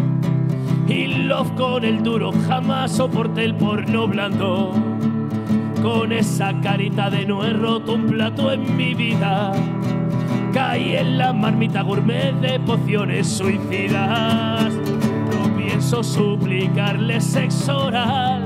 Y love con el duro, jamás soporté el porno blando. Con esa carita de no he roto un plato en mi vida. Caí en la marmita gourmet de pociones suicidas. No pienso suplicarle sexo oral,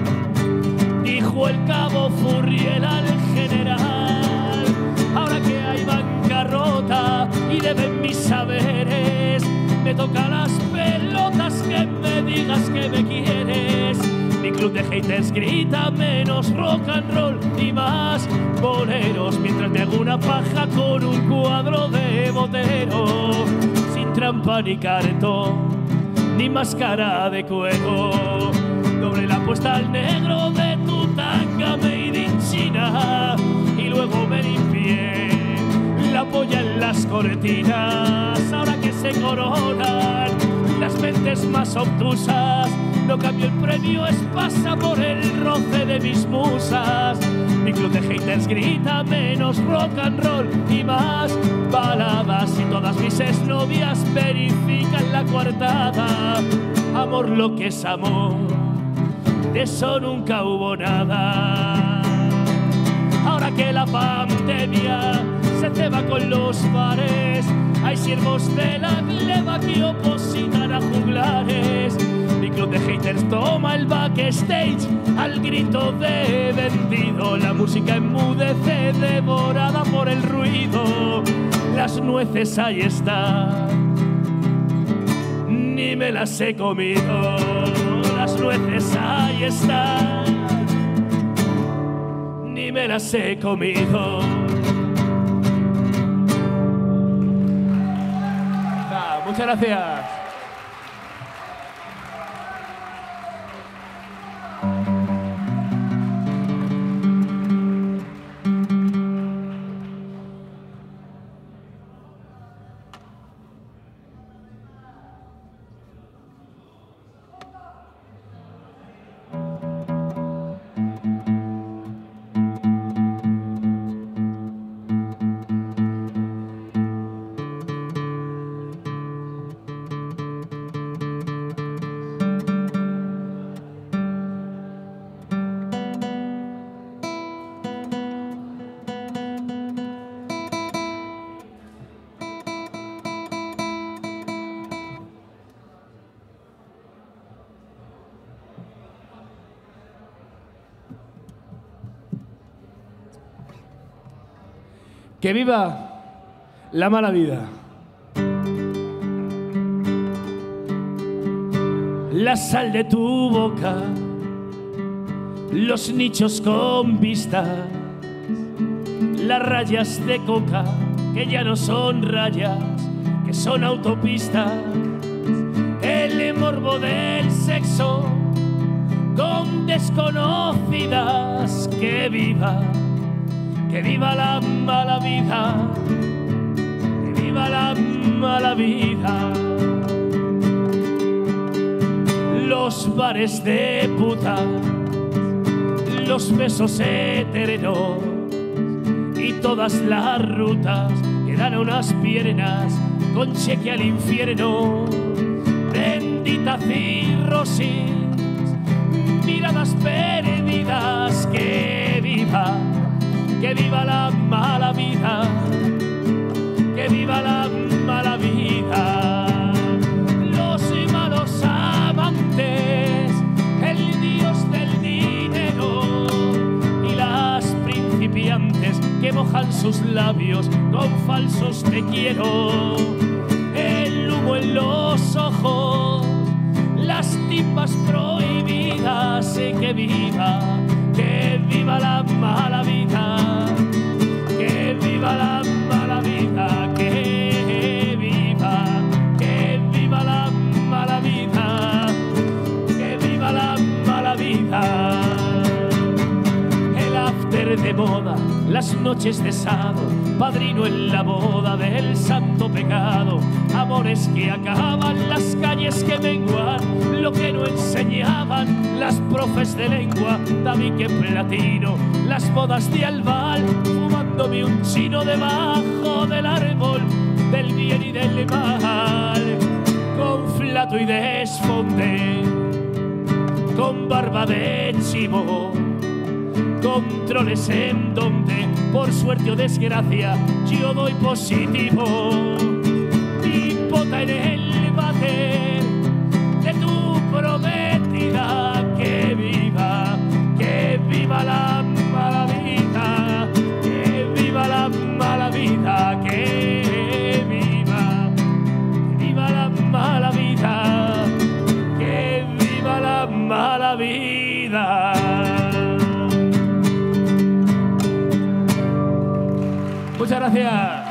dijo el cabo Furriel al general. Ahora que hay bancarrota y deben mis saberes, me toca las pelotas que me digas que me quieres. Mi club de haters grita menos rock and roll y más boleros, mientras me hago una paja con un cuadro de Botero, sin trampa ni cartón, ni máscara de cuero. Doble la apuesta al negro de tu tanga made in China y luego me limpié la polla en las cortinas. Ahora que se coronan las mentes más obtusas, no cambio el premio, es pasa por el roce de mis musas. Mi club de haters grita menos rock and roll y más baladas, y todas mis exnovias verifican la coartada. Amor lo que es amor, de eso nunca hubo nada. Ahora que la pandemia se ceba con los bares, hay siervos de la gleba que opositan a juglares. Mi club de haters toma el backstage al grito de vendido. La música enmudece devorada por el ruido. Las nueces ahí están, ni me las he comido. Las nueces ahí están, ni me las he comido. Ah, muchas gracias. Que viva la mala vida. La sal de tu boca, los nichos con vistas, las rayas de coca que ya no son rayas, que son autopistas, el morbo del sexo con desconocidas. Que viva, que viva la mala vida, que viva la mala vida. Los bares de puta, los besos eternos y todas las rutas que dan a unas piernas con cheque al infierno. Bendita cirrosis, miradas perdidas. Que viva, que viva la mala vida, que viva la mala vida. Los malos amantes, el dios del dinero y las principiantes que mojan sus labios con falsos te quiero. El humo en los ojos, las timbas prohibidas. Y que viva, que viva la mala vida, que viva la mala vida, que viva, que viva la mala vida, que viva la pone de moda las noches de sado, padrino en la boda del santo pecado. Amores que acaban, las calles que menguan, lo que no enseñaban las profes de lengua. Tabique platino, las bodas de albal, fumándome un chino debajo del árbol del bien y del mal, con flato y desfonde, con barba de chivo, controles en donde, por suerte o desgracia, yo doy positivo. Pipota en el bater de tu prometida, que viva, que viva la mala vida, que viva la mala vida, que viva, que viva la mala vida, que viva la mala vida. Muchas gracias.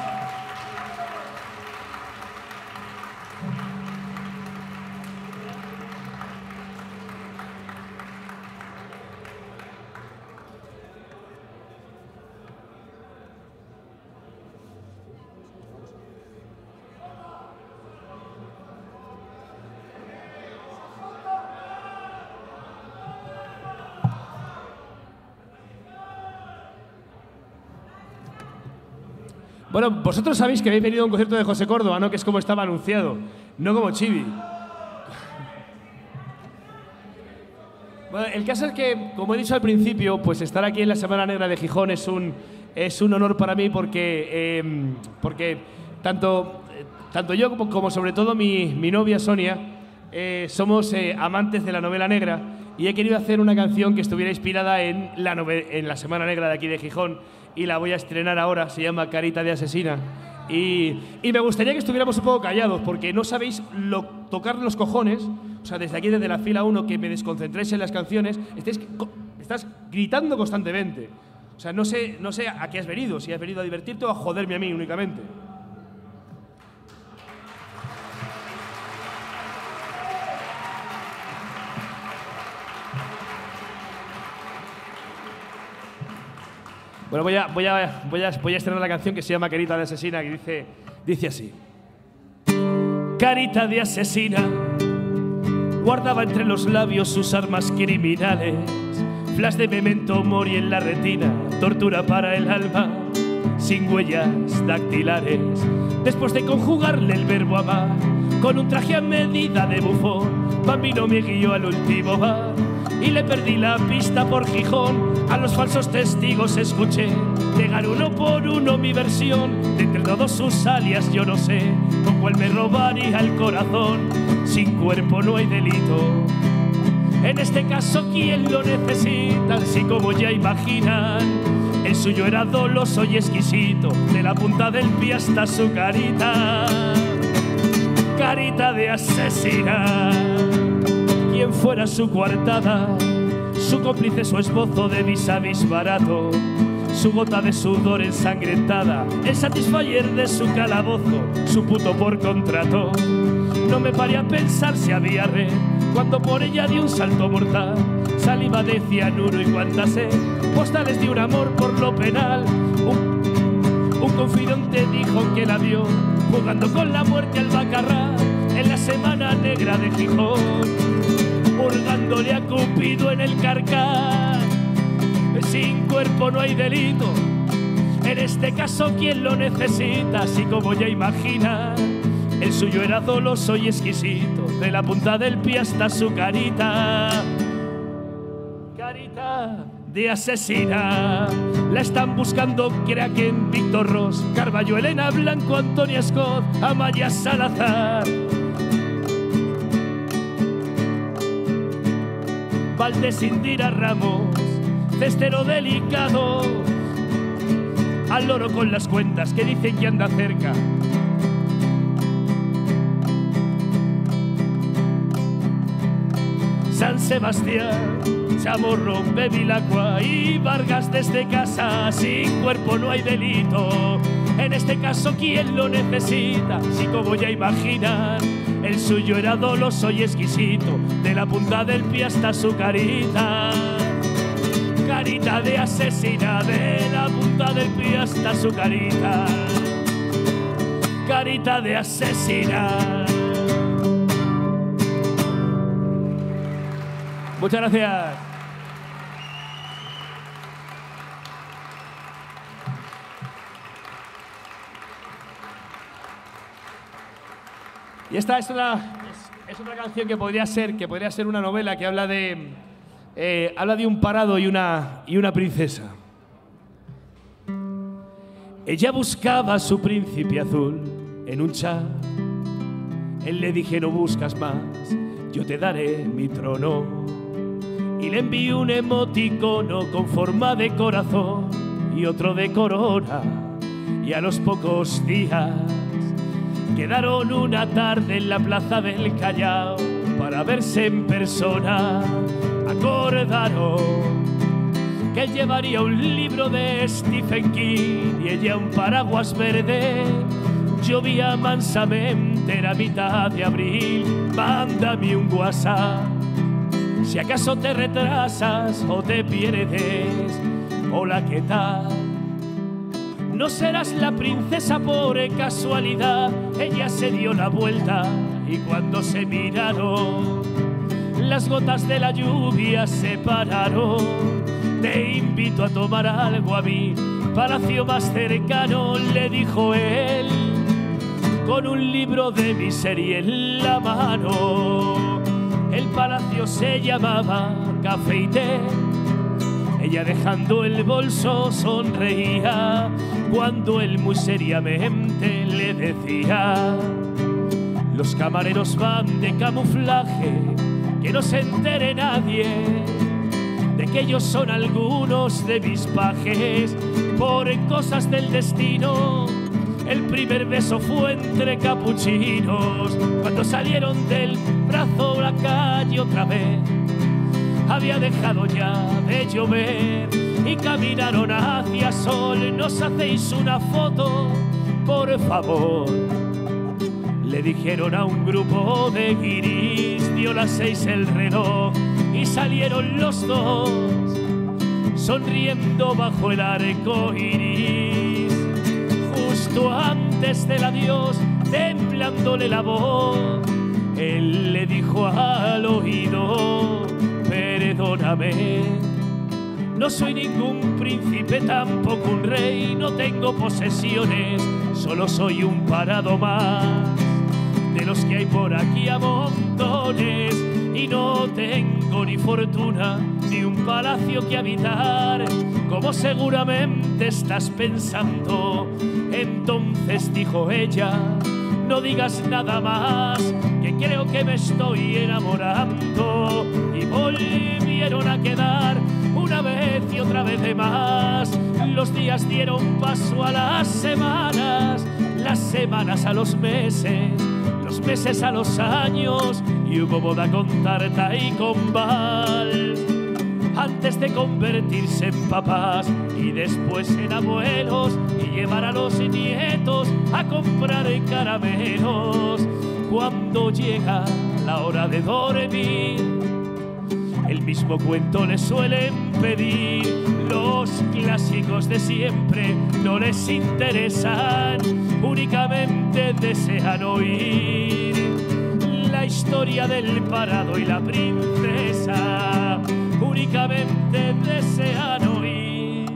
Bueno, vosotros sabéis que habéis venido a un concierto de José Córdoba, ¿no? Que es como estaba anunciado, no como Chibi. Bueno, el caso es que, como he dicho al principio, pues estar aquí en la Semana Negra de Gijón es un, es un honor para mí porque, eh, porque tanto, tanto yo como, como sobre todo mi, mi novia Sonia eh, somos eh, amantes de la novela negra y he querido hacer una canción que estuviera inspirada en la, en la Semana Negra de aquí de Gijón. Y la voy a estrenar ahora, se llama Carita de Asesina. Y, y me gustaría que estuviéramos un poco callados, porque no sabéis lo, tocar los cojones, o sea, desde aquí, desde la fila uno, que me desconcentréis en las canciones, estáis, estás gritando constantemente. O sea, no sé, no sé a qué has venido, si has venido a divertirte o a joderme a mí únicamente. Bueno, voy a, voy, a, voy, a, voy a estrenar la canción que se llama Carita de Asesina, que dice, dice así. Carita de asesina guardaba entre los labios sus armas criminales, flash de memento mori en la retina, tortura para el alma, sin huellas dactilares. Después de conjugarle el verbo amar, con un traje a medida de bufón, Bambino me guió al último bar y le perdí la pista por Gijón. A los falsos testigos escuché negar uno por uno mi versión. De entre todos sus alias yo no sé con cuál me robaría el corazón. Sin cuerpo no hay delito, en este caso ¿quién lo necesita? Si como ya imaginan, el suyo era doloso y exquisito, de la punta del pie hasta su carita. Carita de asesina, quien fuera su coartada, su cómplice, su esbozo de vis a vis barato, su gota de sudor ensangrentada, el satisfayer de su calabozo, su puto por contrato. No me paré a pensar si había red, cuando por ella di un salto mortal, saliva de cianuro y cuantas sed, postales de un amor por lo penal. Un, un confidente dijo que la vio jugando con la muerte al bacarrá en la Semana Negra de Gijón, hurgándole a Cupido en el Carcaj. Sin cuerpo no hay delito, en este caso ¿quién lo necesita? Así como ya imagina, el suyo era doloso y exquisito, de la punta del pie hasta su carita. Carita de asesina, la están buscando Kraken, Víctor Ross, Carballo, Elena Blanco, Antonia Scott, Amaya Salazar, Valdés, Indira Ramos, Cestero delicado, al loro con las cuentas que dicen que anda cerca. San Sebastián, Chamorro, Bevilacqua y Vargas desde casa. Sin cuerpo no hay delito, en este caso ¿quién lo necesita? Si como ya imaginan, el suyo era doloso y exquisito, de la punta del pie hasta su carita. carita de asesina, de la punta del pie hasta su carita, carita de asesina. Muchas gracias. Y esta es una, es, es otra canción que podría ser, que podría ser una novela que habla de, eh, habla de un parado y una, y una princesa. Ella buscaba a su príncipe azul en un chat. Él le dije, no buscas más, yo te daré mi trono. Y le envié un emoticono con forma de corazón y otro de corona. Y a los pocos días quedaron una tarde en la plaza del Callao para verse en persona. Acordaron que él llevaría un libro de Stephen King y ella un paraguas verde. Llovía mansamente, era mitad de abril. Mándame un WhatsApp si acaso te retrasas o te pierdes. Hola, ¿qué tal? No serás la princesa por casualidad. Ella se dio la vuelta y cuando se miraron, las gotas de la lluvia se pararon. Te invito a tomar algo a mi palacio más cercano, le dijo él, con un libro de mi serie en la mano. El palacio se llamaba Café y Té. Ella dejando el bolso sonreía cuando él muy seriamente le decía: los camareros van de camuflaje, que no se entere nadie de que ellos son algunos de mis pajes. Por cosas del destino, el primer beso fue entre capuchinos. Cuando salieron del brazo la calle otra vez había dejado ya de llover y caminaron hacia sol. ¿Nos hacéis una foto, por favor? Le dijeron a un grupo de guiris. Dio las seis el reloj y salieron los dos sonriendo bajo el arco iris. Justo antes del adiós, temblándole la voz, él le dijo al oído: perdóname, no soy ningún príncipe, tampoco un rey, no tengo posesiones, solo soy un parado más de los que hay por aquí a montones. Y no tengo ni fortuna ni un palacio que habitar, como seguramente estás pensando. Entonces dijo ella: no digas nada más, que creo que me estoy enamorando. Y volvieron a quedar una vez y otra vez de más. Los días dieron paso a las semanas, las semanas a los meses, los meses a los años, y hubo boda con tarta y con vals, antes de convertirse en papás y después en abuelos y llevar a los nietos a comprar caramelos. Cuando llega la hora de dormir, el mismo cuento le suelen pedir. Los clásicos de siempre no les interesan, únicamente desean oír la historia del parado y la princesa. Únicamente desean oír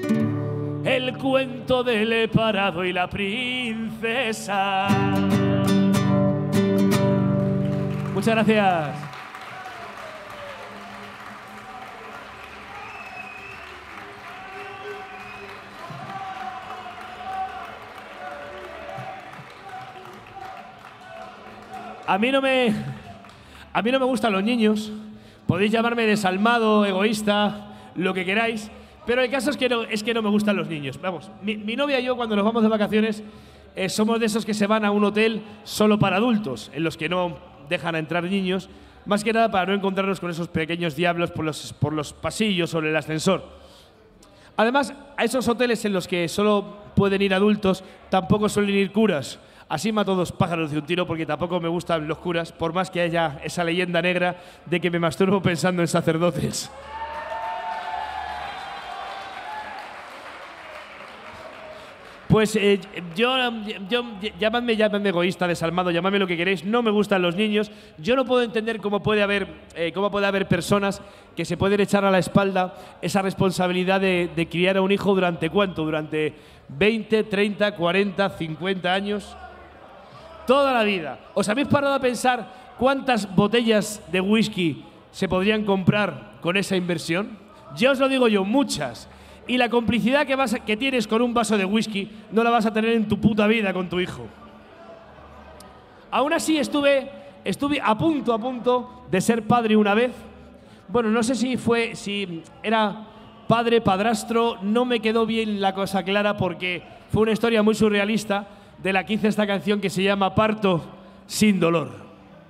el cuento del parado y la princesa. Muchas gracias. A mí no me, a mí no me gustan los niños. Podéis llamarme desalmado, egoísta, lo que queráis, pero el caso es que no, es que no me gustan los niños. Vamos, mi, mi novia y yo cuando nos vamos de vacaciones eh, somos de esos que se van a un hotel solo para adultos, en los que no dejan a entrar niños, más que nada para no encontrarnos con esos pequeños diablos por los, por los pasillos o en el ascensor. Además, a esos hoteles en los que solo pueden ir adultos tampoco suelen ir curas. Así mato dos pájaros de un tiro, porque tampoco me gustan los curas, por más que haya esa leyenda negra de que me masturbo pensando en sacerdotes. Pues eh, yo, yo, llamadme, llamadme egoísta, desalmado, llamadme lo que queréis, no me gustan los niños. Yo no puedo entender cómo puede haber, eh, cómo puede haber personas que se pueden echar a la espalda esa responsabilidad de, de criar a un hijo durante ¿cuánto? Durante veinte, treinta, cuarenta, cincuenta años. Toda la vida. ¿Os habéis parado a pensar cuántas botellas de whisky se podrían comprar con esa inversión? Ya os lo digo yo, muchas. Y la complicidad que, vas a, que tienes con un vaso de whisky no la vas a tener en tu puta vida con tu hijo. Aún así estuve, estuve a punto, a punto de ser padre una vez. Bueno, no sé si fue, si era padre, padrastro, no me quedó bien la cosa clara porque fue una historia muy surrealista de la que hice esta canción que se llama Parto sin dolor.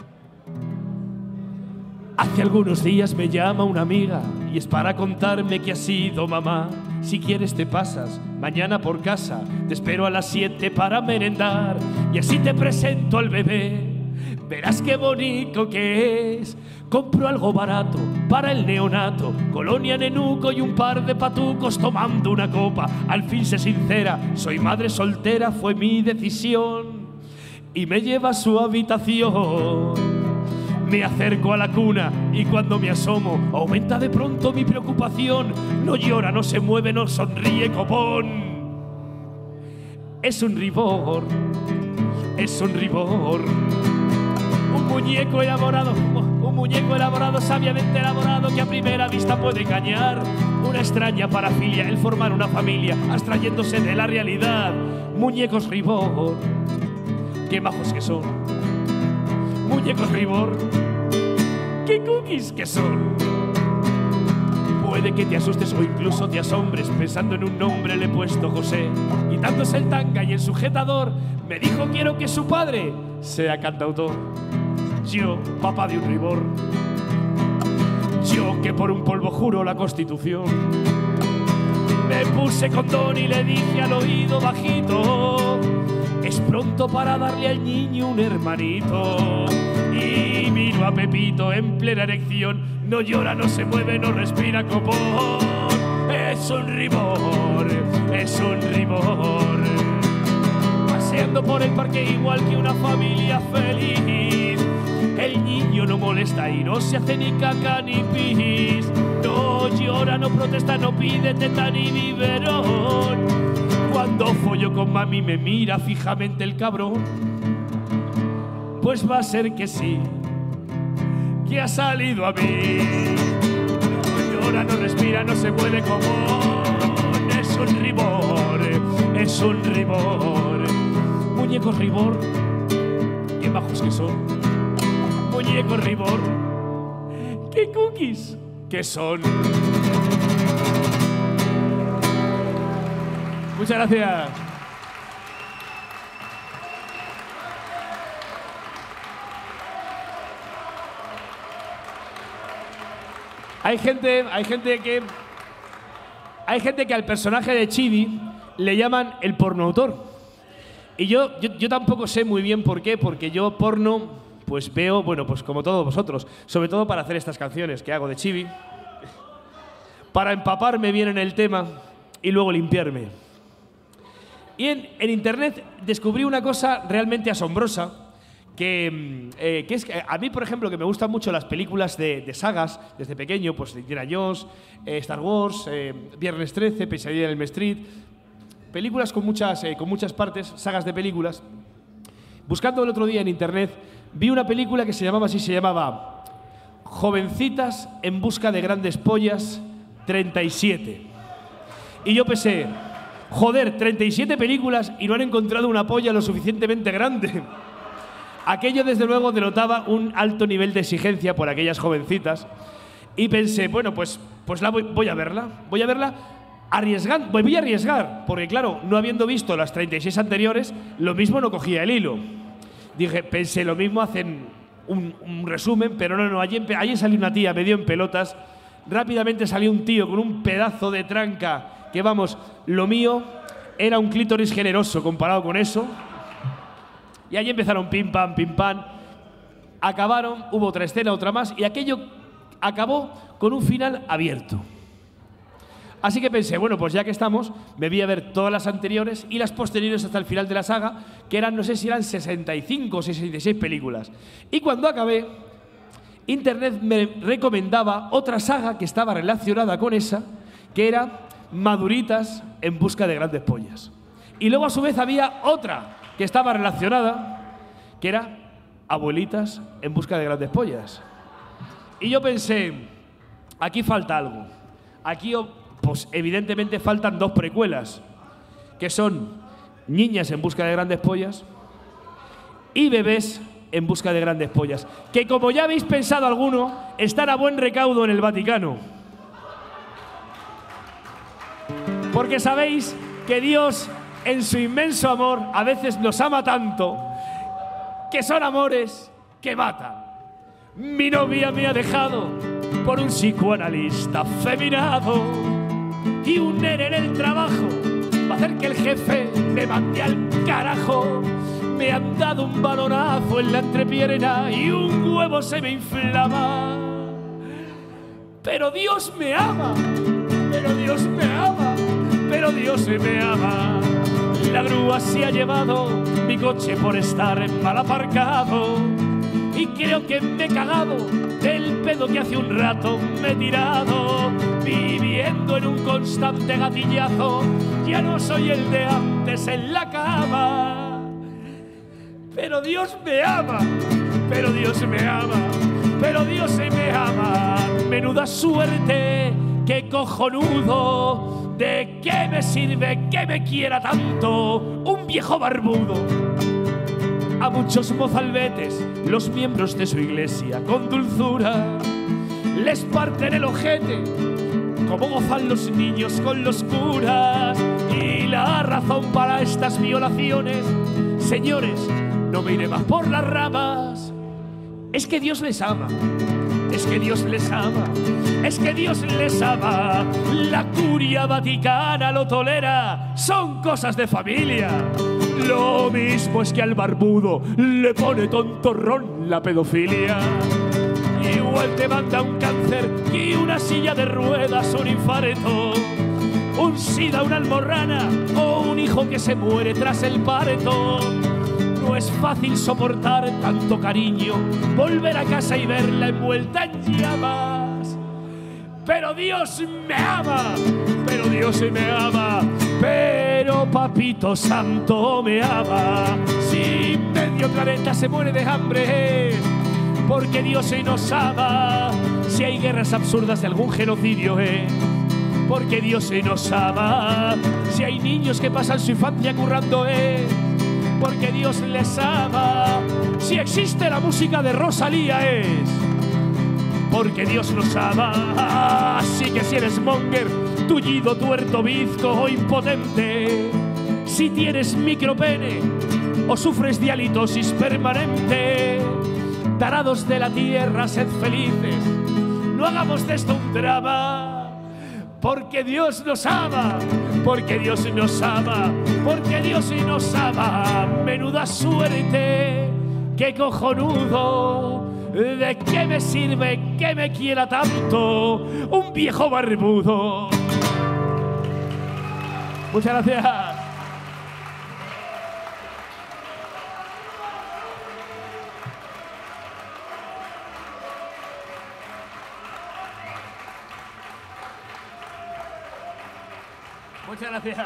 Hace algunos días me llama una amiga y es para contarme que ha sido mamá. Si quieres te pasas mañana por casa, te espero a las siete para merendar y así te presento al bebé. Verás qué bonito que es. Compro algo barato para el neonato, colonia nenuco y un par de patucos tomando una copa. Al fin sé sincera, soy madre soltera, fue mi decisión. Y me lleva a su habitación. Me acerco a la cuna y cuando me asomo aumenta de pronto mi preocupación. No llora, no se mueve, no sonríe, copón. Es un ribor, es un ribor. Un muñeco elaborado, un muñeco elaborado, sabiamente elaborado, que a primera vista puede engañar. Una extraña parafilia, el formar una familia, abstrayéndose de la realidad. Muñecos ribor, qué majos que son. Muñecos ribor, qué cookies que son. Puede que te asustes o incluso te asombres pensando en un nombre le he puesto José. Quitándose el tanga y el sujetador, me dijo quiero que su padre sea cantautor. Yo, papá de un ribor, yo que por un polvo juro la Constitución. Me puse condón y le dije al oído bajito, es pronto para darle al niño un hermanito. Y miro a Pepito en plena erección, no llora, no se mueve, no respira, copón. Es un ribor, es un ribor. Paseando por el parque igual que una familia feliz. El niño no molesta y no se hace ni caca ni pis. No llora, no protesta, no pide teta ni biberón. Cuando follo con mami me mira fijamente el cabrón. Pues va a ser que sí, que ha salido a mí. No llora, no respira, no se mueve como. Es un ribor, es un ribor. Muñecos ribor, qué bajos que son. Muñecos ribor, qué cookies que son. Muchas gracias. Hay gente, hay gente que hay gente que al personaje de Chidi le llaman el pornoautor. Y yo, yo, yo tampoco sé muy bien por qué, porque yo porno pues veo, bueno, pues como todos vosotros, sobre todo para hacer estas canciones que hago de Chibi, para empaparme bien en el tema y luego limpiarme. Y en, en internet descubrí una cosa realmente asombrosa, que, eh, que es que a mí, por ejemplo, que me gustan mucho las películas de, de sagas, desde pequeño, pues Indiana Jones, eh, Star Wars, eh, Viernes trece, Pesadilla en Elm Street, películas con muchas, eh, con muchas partes, sagas de películas. Buscando el otro día en internet, vi una película que se llamaba así, se llamaba Jovencitas en busca de grandes pollas treinta y siete. Y yo pensé, joder, treinta y siete películas y no han encontrado una polla lo suficientemente grande. Aquello, desde luego, denotaba un alto nivel de exigencia por aquellas jovencitas. Y pensé, bueno, pues, pues la voy, voy a verla. Voy a verla arriesgando. Voy a arriesgar, porque claro, no habiendo visto las treinta y seis anteriores, lo mismo no cogía el hilo. Dije, pensé, lo mismo hacen un, un resumen, pero no, no, allí, allí salió una tía, me dio en pelotas. Rápidamente salió un tío con un pedazo de tranca, que vamos, lo mío era un clítoris generoso comparado con eso. Y allí empezaron pim, pam, pim, pam. Acabaron, hubo otra escena, otra más, y aquello acabó con un final abierto. Así que pensé, bueno, pues ya que estamos, me voy a ver todas las anteriores y las posteriores hasta el final de la saga, que eran, no sé si eran sesenta y cinco o sesenta y seis películas. Y cuando acabé, Internet me recomendaba otra saga que estaba relacionada con esa, que era Maduritas en busca de grandes pollas. Y luego a su vez había otra que estaba relacionada, que era Abuelitas en busca de grandes pollas. Y yo pensé, aquí falta algo. Aquí, pues evidentemente faltan dos precuelas, que son Niñas en busca de grandes pollas y Bebés en busca de grandes pollas, que como ya habéis pensado alguno, están a buen recaudo en el Vaticano. Porque sabéis que Dios, en su inmenso amor, a veces nos ama tanto que son amores que matan. Mi novia me ha dejado por un psicoanalista afeminado y un nene en el trabajo va a hacer que el jefe me mande al carajo. Me han dado un balonazo en la entrepierna y un huevo se me inflama. Pero Dios me ama, pero Dios me ama, pero Dios me ama. La grúa se ha llevado mi coche por estar mal aparcado y creo que me he cagado del pedo que hace un rato me he tirado, viviendo en un constante gatillazo. Ya no soy el de antes en la cama. Pero Dios me ama, pero Dios me ama, pero Dios me ama. Menuda suerte, qué cojonudo. ¿De qué me sirve que me quiera tanto un viejo barbudo? A muchos mozalbetes, los miembros de su iglesia, con dulzura, les parten el ojete, como gozan los niños con los curas. Y la razón para estas violaciones, señores, no me iré más por las ramas, es que Dios les ama. Es que Dios les ama, es que Dios les ama. La curia vaticana lo tolera, son cosas de familia. Lo mismo es que al barbudo le pone tontorrón la pedofilia. Igual te manda un cáncer y una silla de ruedas, un infarto, un sida, una almorrana o un hijo que se muere tras el parto. No es fácil soportar tanto cariño, volver a casa y verla envuelta en llamas. Pero Dios me ama, pero Dios me ama, pero Papito Santo me ama. Si medio planeta se muere de hambre, porque Dios nos ama. Si hay guerras absurdas de algún genocidio, eh, porque Dios nos ama. Si hay niños que pasan su infancia currando, eh, porque Dios les ama. Si existe la música de Rosalía es porque Dios nos ama. Así que si eres monger, tullido, tuerto, bizco o impotente, si tienes micropene o sufres de halitosis permanente, tarados de la tierra, sed felices, no hagamos de esto un drama. Porque Dios nos ama, porque Dios nos ama, porque Dios nos ama. Menuda suerte, qué cojonudo. ¿De qué me sirve que me quiera tanto un viejo barbudo? Muchas gracias. Muchas gracias.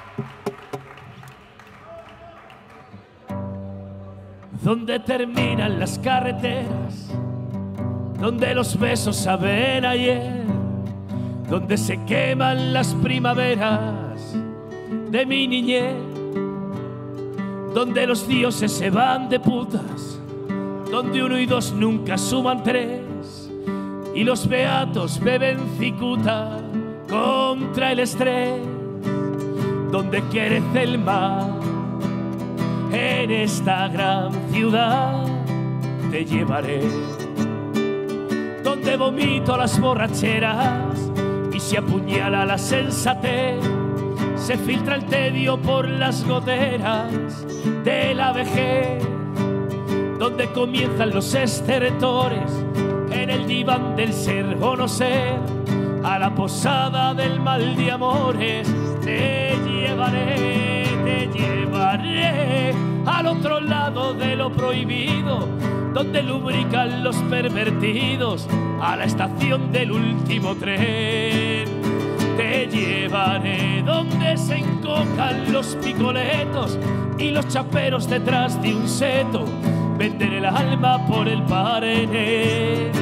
Donde terminan las carreteras, donde los besos saben ayer, donde se queman las primaveras de mi niñez, donde los dioses se van de putas, donde uno y dos nunca suman tres, y los beatos beben cicuta contra el estrés, donde crece el mar. En esta gran ciudad te llevaré, donde vomito las borracheras y se apuñala la sensatez, se filtra el tedio por las goteras de la vejez, donde comienzan los estertores en el diván del ser o no ser, a la posada del mal de amores. Te llevaré, te llevaré al otro lado de lo prohibido, donde lubrican los pervertidos, a la estación del último tren. Te llevaré donde se encocan los picoletos y los chaperos detrás de un seto venden el alma por el parené,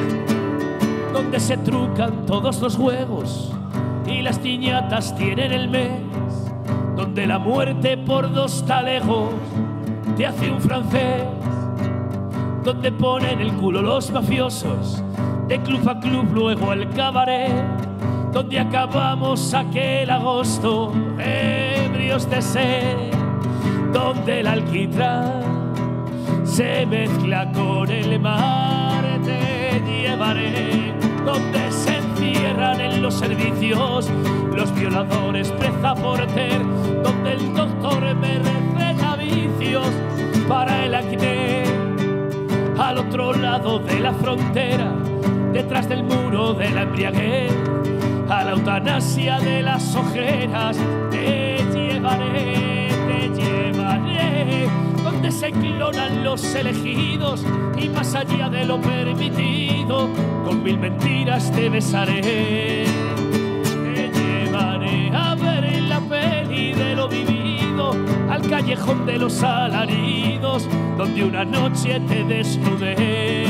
donde se trucan todos los juegos y las niñatas tienen el mes, donde la muerte por dos talegos te hace un francés, donde ponen el culo los mafiosos de club a club luego al cabaret, donde acabamos aquel agosto ebrios de sed, donde el alquitrán se mezcla con el mar. Te llevaré donde se encierran en los servicios los violadores presa por ter, donde el doctor me receta vicios para el acné, al otro lado de la frontera, detrás del muro de la embriaguez, a la eutanasia de las ojeras. Te llevaré, te llevaré donde se clonan los elegidos y más allá de lo permitido, con mil mentiras te besaré. Te llevaré a ver la peli de lo vivido, al callejón de los alaridos, donde una noche te desnudé.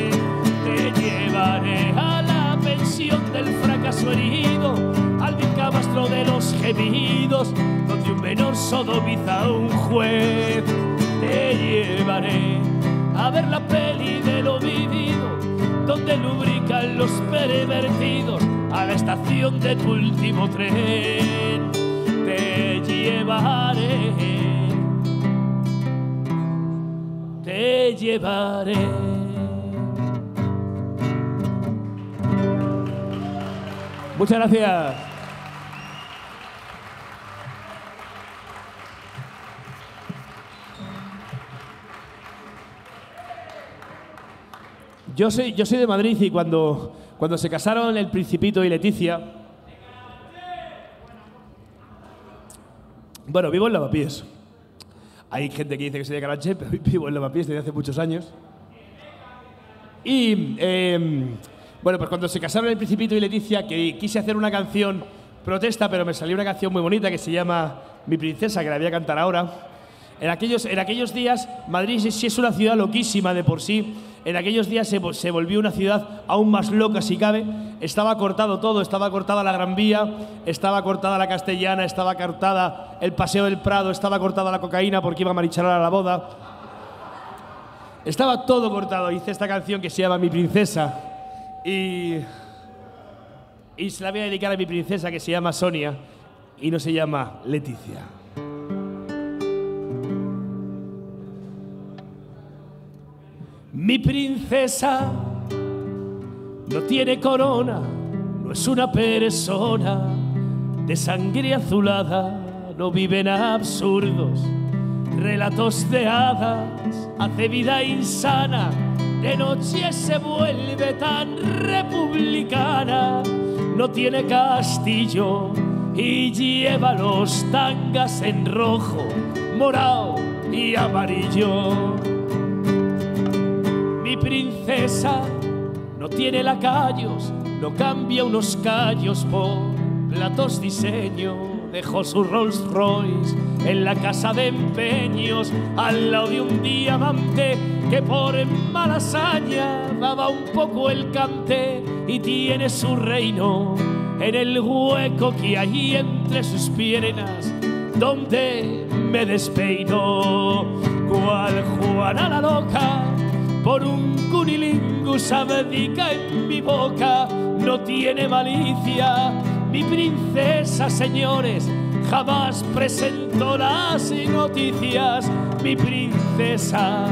Te llevaré a la pensión del fracaso herido, al vicamastro de los gemidos, donde un menor sodomiza a un juez. Te llevaré a ver la peli de lo vivido, donde lubrican los pervertidos, a la estación de tu último tren. Te llevaré, te llevaré. Muchas gracias. Yo soy, yo soy de Madrid y cuando, cuando se casaron el Principito y Leticia... Bueno, vivo en Lavapiés. Hay gente que dice que soy de Carabanchel, pero vivo en Lavapiés desde hace muchos años. Y, eh, bueno, pues cuando se casaron el Principito y Leticia, que quise hacer una canción protesta, pero me salió una canción muy bonita que se llama Mi Princesa, que la voy a cantar ahora. En aquellos, en aquellos días, Madrid sí es una ciudad loquísima de por sí. En aquellos días se, se volvió una ciudad aún más loca, si cabe. Estaba cortado todo, estaba cortada la Gran Vía, estaba cortada la Castellana, estaba cortada el Paseo del Prado, estaba cortada la cocaína porque iba Marichalar a la boda. Estaba todo cortado. Hice esta canción que se llama Mi Princesa y, y se la voy a dedicar a mi princesa, que se llama Sonia y no se llama Leticia. Mi princesa no tiene corona, no es una persona de sangre azulada, no vive en absurdos relatos de hadas, hace vida insana, de noche se vuelve tan republicana, no tiene castillo y lleva los tangas en rojo, morado y amarillo. Mi princesa no tiene lacayos, no cambia unos callos por platos diseño. Dejó su Rolls Royce en la casa de empeños, al lado de un diamante que por mala hazaña daba un poco el cante, y tiene su reino en el hueco que hay entre sus piernas, donde me despeino. Cual Juana la loca, por un cunilingus abdica en mi boca, no tiene malicia. Mi princesa, señores, jamás presentó las noticias. Mi princesa,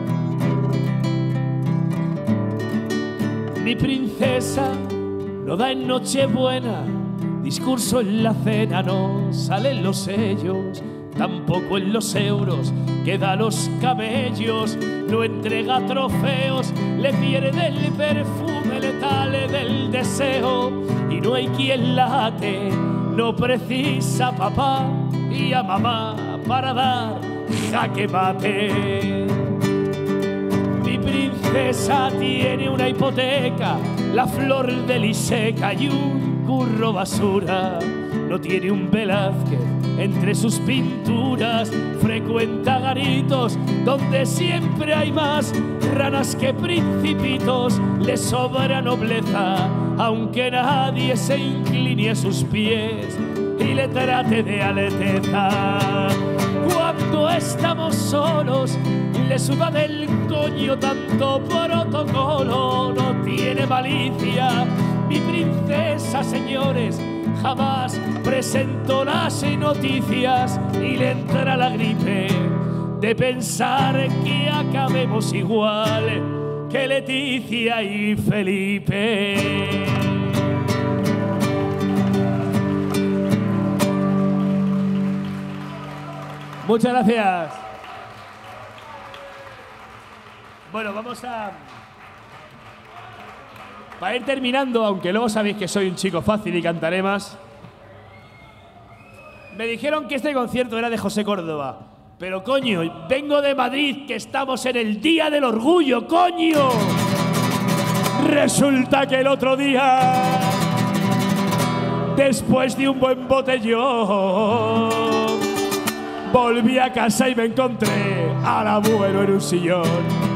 mi princesa, no da en Nochebuena, discurso en la cena, no salen los sellos, tampoco en los euros que da los camellos, no entrega trofeos, le pierde el perfume letal del deseo, y no hay quien la ate, no precisa papá y a mamá para dar jaque mate. Mi princesa tiene una hipoteca, la flor de Liseca y un curro basura. No tiene un Velázquez entre sus pinturas, frecuenta garitos donde siempre hay más ranas que principitos. Le sobra nobleza, aunque nadie se incline a sus pies y le trate de alteza. Cuando estamos solos, le suda del coño tanto protocolo. No tiene malicia, mi princesa, señores, jamás presentó las noticias y le entra la gripe de pensar que acabemos igual que Leticia y Felipe. Muchas gracias. Bueno, vamos a... Para ir terminando, aunque luego sabéis que soy un chico fácil y cantaré más. Me dijeron que este concierto era de José Córdoba. Pero coño, vengo de Madrid, que estamos en el Día del Orgullo, coño. Resulta que el otro día, después de un buen botellón, volví a casa y me encontré al abuelo en un sillón.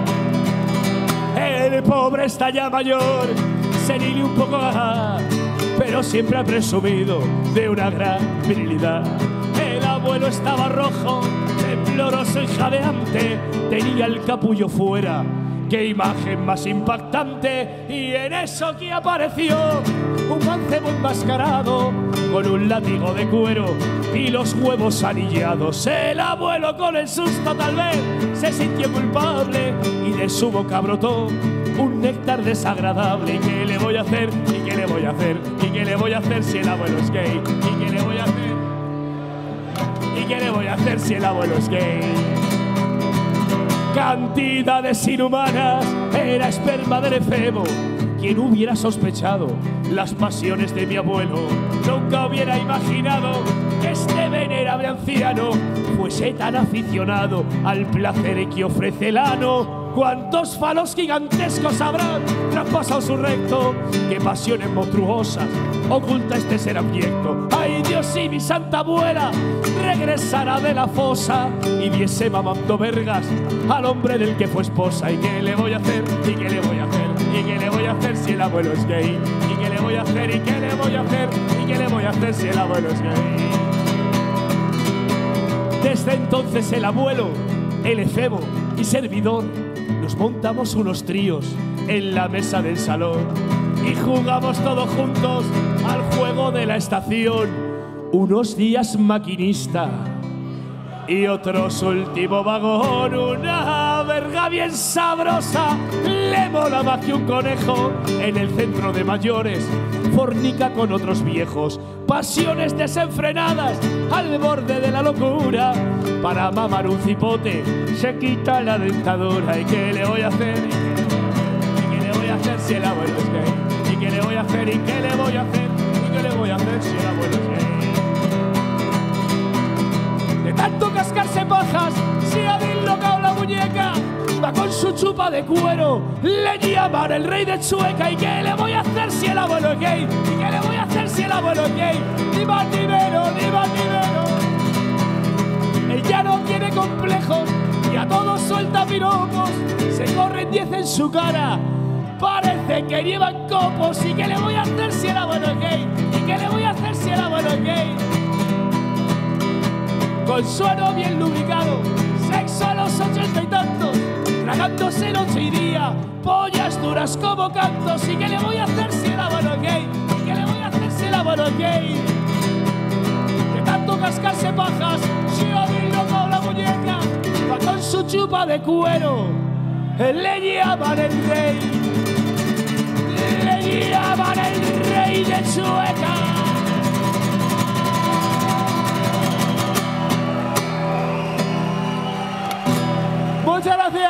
El pobre está ya mayor, senil y un poco gaga, pero siempre ha presumido de una gran virilidad. El abuelo estaba rojo, tembloroso y jadeante, tenía el capullo fuera. ¡Qué imagen más impactante! Y en eso que apareció un mancebo enmascarado con un látigo de cuero y los huevos anillados. El abuelo, con el susto tal vez, se sintió culpable y de su boca brotó un néctar desagradable. ¿Y qué le voy a hacer? ¿Y qué le voy a hacer? ¿Y qué le voy a hacer si el abuelo es gay? ¿Y qué le voy a hacer? ¿Y qué le voy a hacer si el abuelo es gay? Cantidades inhumanas, era esperma del efebo. Quien hubiera sospechado las pasiones de mi abuelo? Nunca hubiera imaginado que este venerable anciano fuese tan aficionado al placer que ofrece el ano. ¿Cuántos falos gigantescos habrán traspasado su recto? ¿Qué pasiones monstruosas oculta este ser abyecto? ¡Ay, Dios, y mi santa abuela regresará de la fosa y viese mamando vergas al hombre del que fue esposa! ¿Y qué le voy a hacer? ¿Y qué le voy a hacer? ¿Y qué le voy a hacer si el abuelo es gay? ¿Y qué le voy a hacer? ¿Y qué le voy a hacer? ¿Y qué le voy a hacer si el abuelo es gay? Desde entonces el abuelo, el efebo y servidor nos montamos unos tríos en la mesa del salón y jugamos todos juntos al juego de la estación. Unos días maquinista y otros último vagón. Una verga bien sabrosa le mola más que un conejo. En el centro de mayores fornica con otros viejos. Pasiones desenfrenadas al borde de la locura. Para mamar un cipote se quita la dentadura. ¿Y qué le voy a hacer? ¿Y qué le voy a hacer si el abuelo es gay? ¿Y qué le voy a hacer? ¿Y qué le voy a hacer? ¿Y qué le voy a hacer si el abuelo es gay? De tanto cascarse pajas se ha dislocado la muñeca. Va con su chupa de cuero, le llaman el rey de Chueca. ¿Y qué le voy a hacer si el abuelo es gay? ¿Y qué le voy a hacer si el abuelo es gay? Ni más ni menos, ni más ni menos. Él ya no tiene complejos y a todos suelta piropos. Se corren diez en su cara, parece que llevan copos. ¿Y qué le voy a hacer si el abuelo es gay? ¿Y qué le voy a hacer si el abuelo es gay? Con suelo bien lubricado, sexo a los ochenta y tantos, tragándose noche y día, pollas duras como cantos. ¿Y qué le voy a hacer si el abuelo es gay? ¿Y qué le voy a hacer si el abuelo es gay? De tanto cascarse pajas, se ha dislocado la muñeca. Va con su chupa de cuero, le llaman el rey, le llaman el rey de Chueca. Muchas gracias.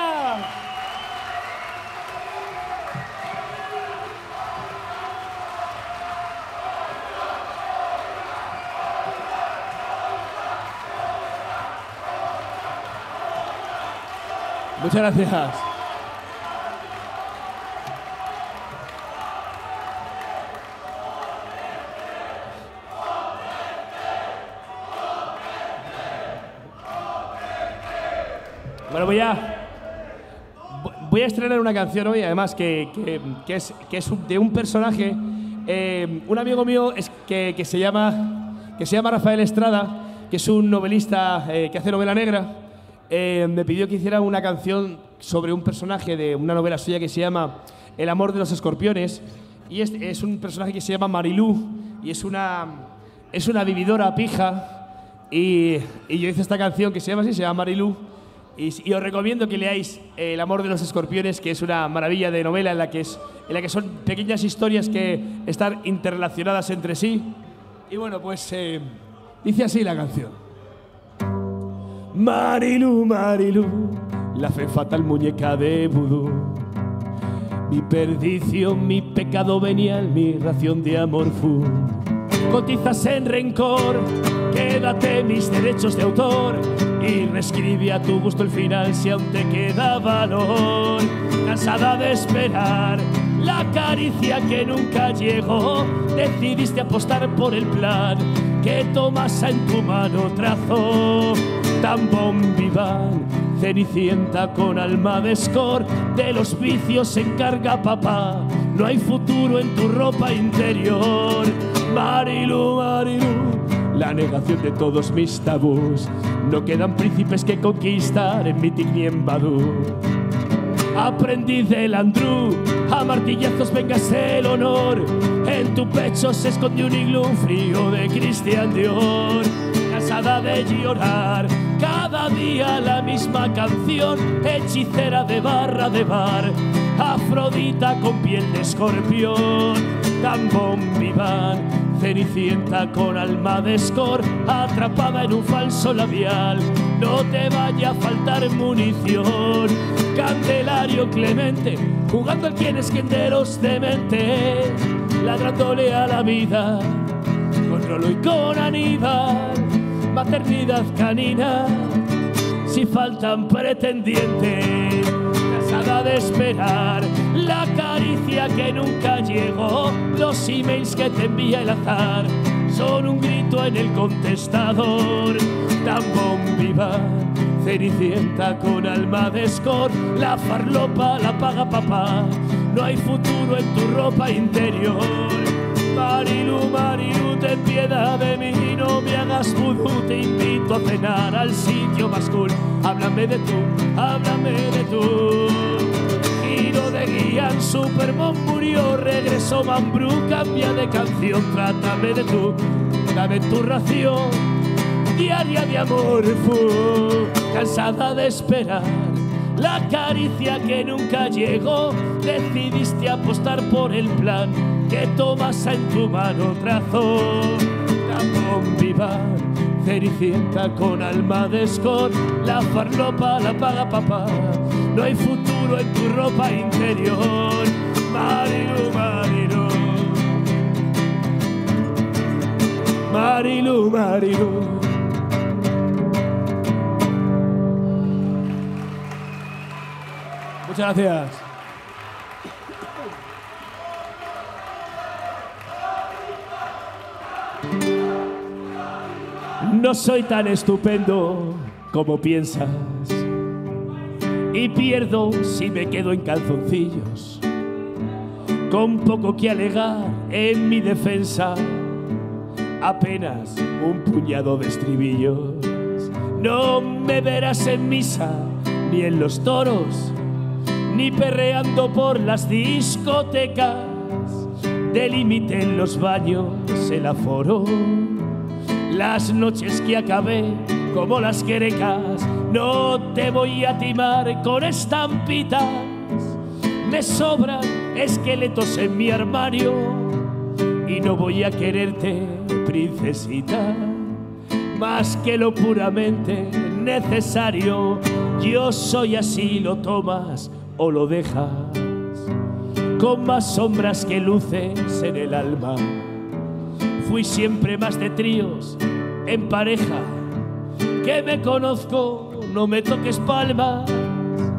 Muchas gracias. Bueno, voy a, voy a estrenar una canción hoy, además, que, que, que, es, que es de un personaje, eh, un amigo mío es que, que, se llama, que se llama Rafael Estrada, que es un novelista eh, que hace novela negra. Eh, me pidió que hiciera una canción sobre un personaje de una novela suya que se llama El amor de los escorpiones, y es, es un personaje que se llama Marilú, y es una, es una vividora pija, y, y yo hice esta canción que se llama así, se llama Marilú. Y, y os recomiendo que leáis El amor de los escorpiones, que es una maravilla de novela en la que, es, en la que son pequeñas historias que están interrelacionadas entre sí. Y bueno, pues eh, dice así la canción. Marilú, Marilú, la fe fatal muñeca de vudú. Mi perdición, mi pecado venial, mi ración de amor fu. Cotizas en rencor, quédate mis derechos de autor y reescribe a tu gusto el final si aún te queda valor. Cansada de esperar la caricia que nunca llegó, decidiste apostar por el plan que Tomasa en tu mano trazó. Tan bombiván, cenicienta con alma de escor, de los vicios se encarga papá, no hay futuro en tu ropa interior. Marilú, Marilú, la negación de todos mis tabús, no quedan príncipes que conquistar en Mythic ni en Badoo. Aprendiz del Andrew, a martillazos vengas el honor, en tu pecho se esconde un iglú frío de Christian Dior. Cansada de llorar, cada día la misma canción, hechicera de barra de bar, Afrodita con piel de escorpión. Tan bombiván, cenicienta con alma de escor, atrapada en un falso labial, no te vaya a faltar munición. Candelario Clemente, jugando al quien es quien de los demente, ladrándole a la vida, con Rolo y con Aníbal. Maternidad canina, si faltan pretendientes, cansada de esperar la caricia que nunca llegó, los emails que te envía el azar son un grito en el contestador. Tan bombiván, cenicienta con alma de escor, la farlopa la paga papá, no hay futuro en tu ropa interior. Marilú, Marilú, ten piedad de mí, no me hagas vudú, te invito a cenar al sitio más cool. Háblame de tú, háblame de tú. Giro de guía, Superman murió, regresó Mambrú, cambia de canción, trátame de tú, dame tu ración diaria de amor. Fu, cansada de esperar la caricia que nunca llegó, decidiste apostar por el plan que Tomasa en tu mano trazó. Tan bombiván, cenicienta con alma de escor, la farlopa la paga papá, no hay futuro en tu ropa interior. Marilú, Marilú, Marilú, Marilú. Muchas gracias. No soy tan estupendo como piensas y pierdo si me quedo en calzoncillos, con poco que alegar en mi defensa, apenas un puñado de estribillos. No me verás en misa ni en los toros, ni perreando por las discotecas, delimiten los baños el aforo. Las noches que acabé como las querecas, no te voy a timar con estampitas, me sobran esqueletos en mi armario y no voy a quererte, princesita, más que lo puramente necesario. Yo soy así, lo tomas o lo dejas, con más sombras que luces en el alma. Fui siempre más de tríos en pareja, que me conozco, no me toques palmas.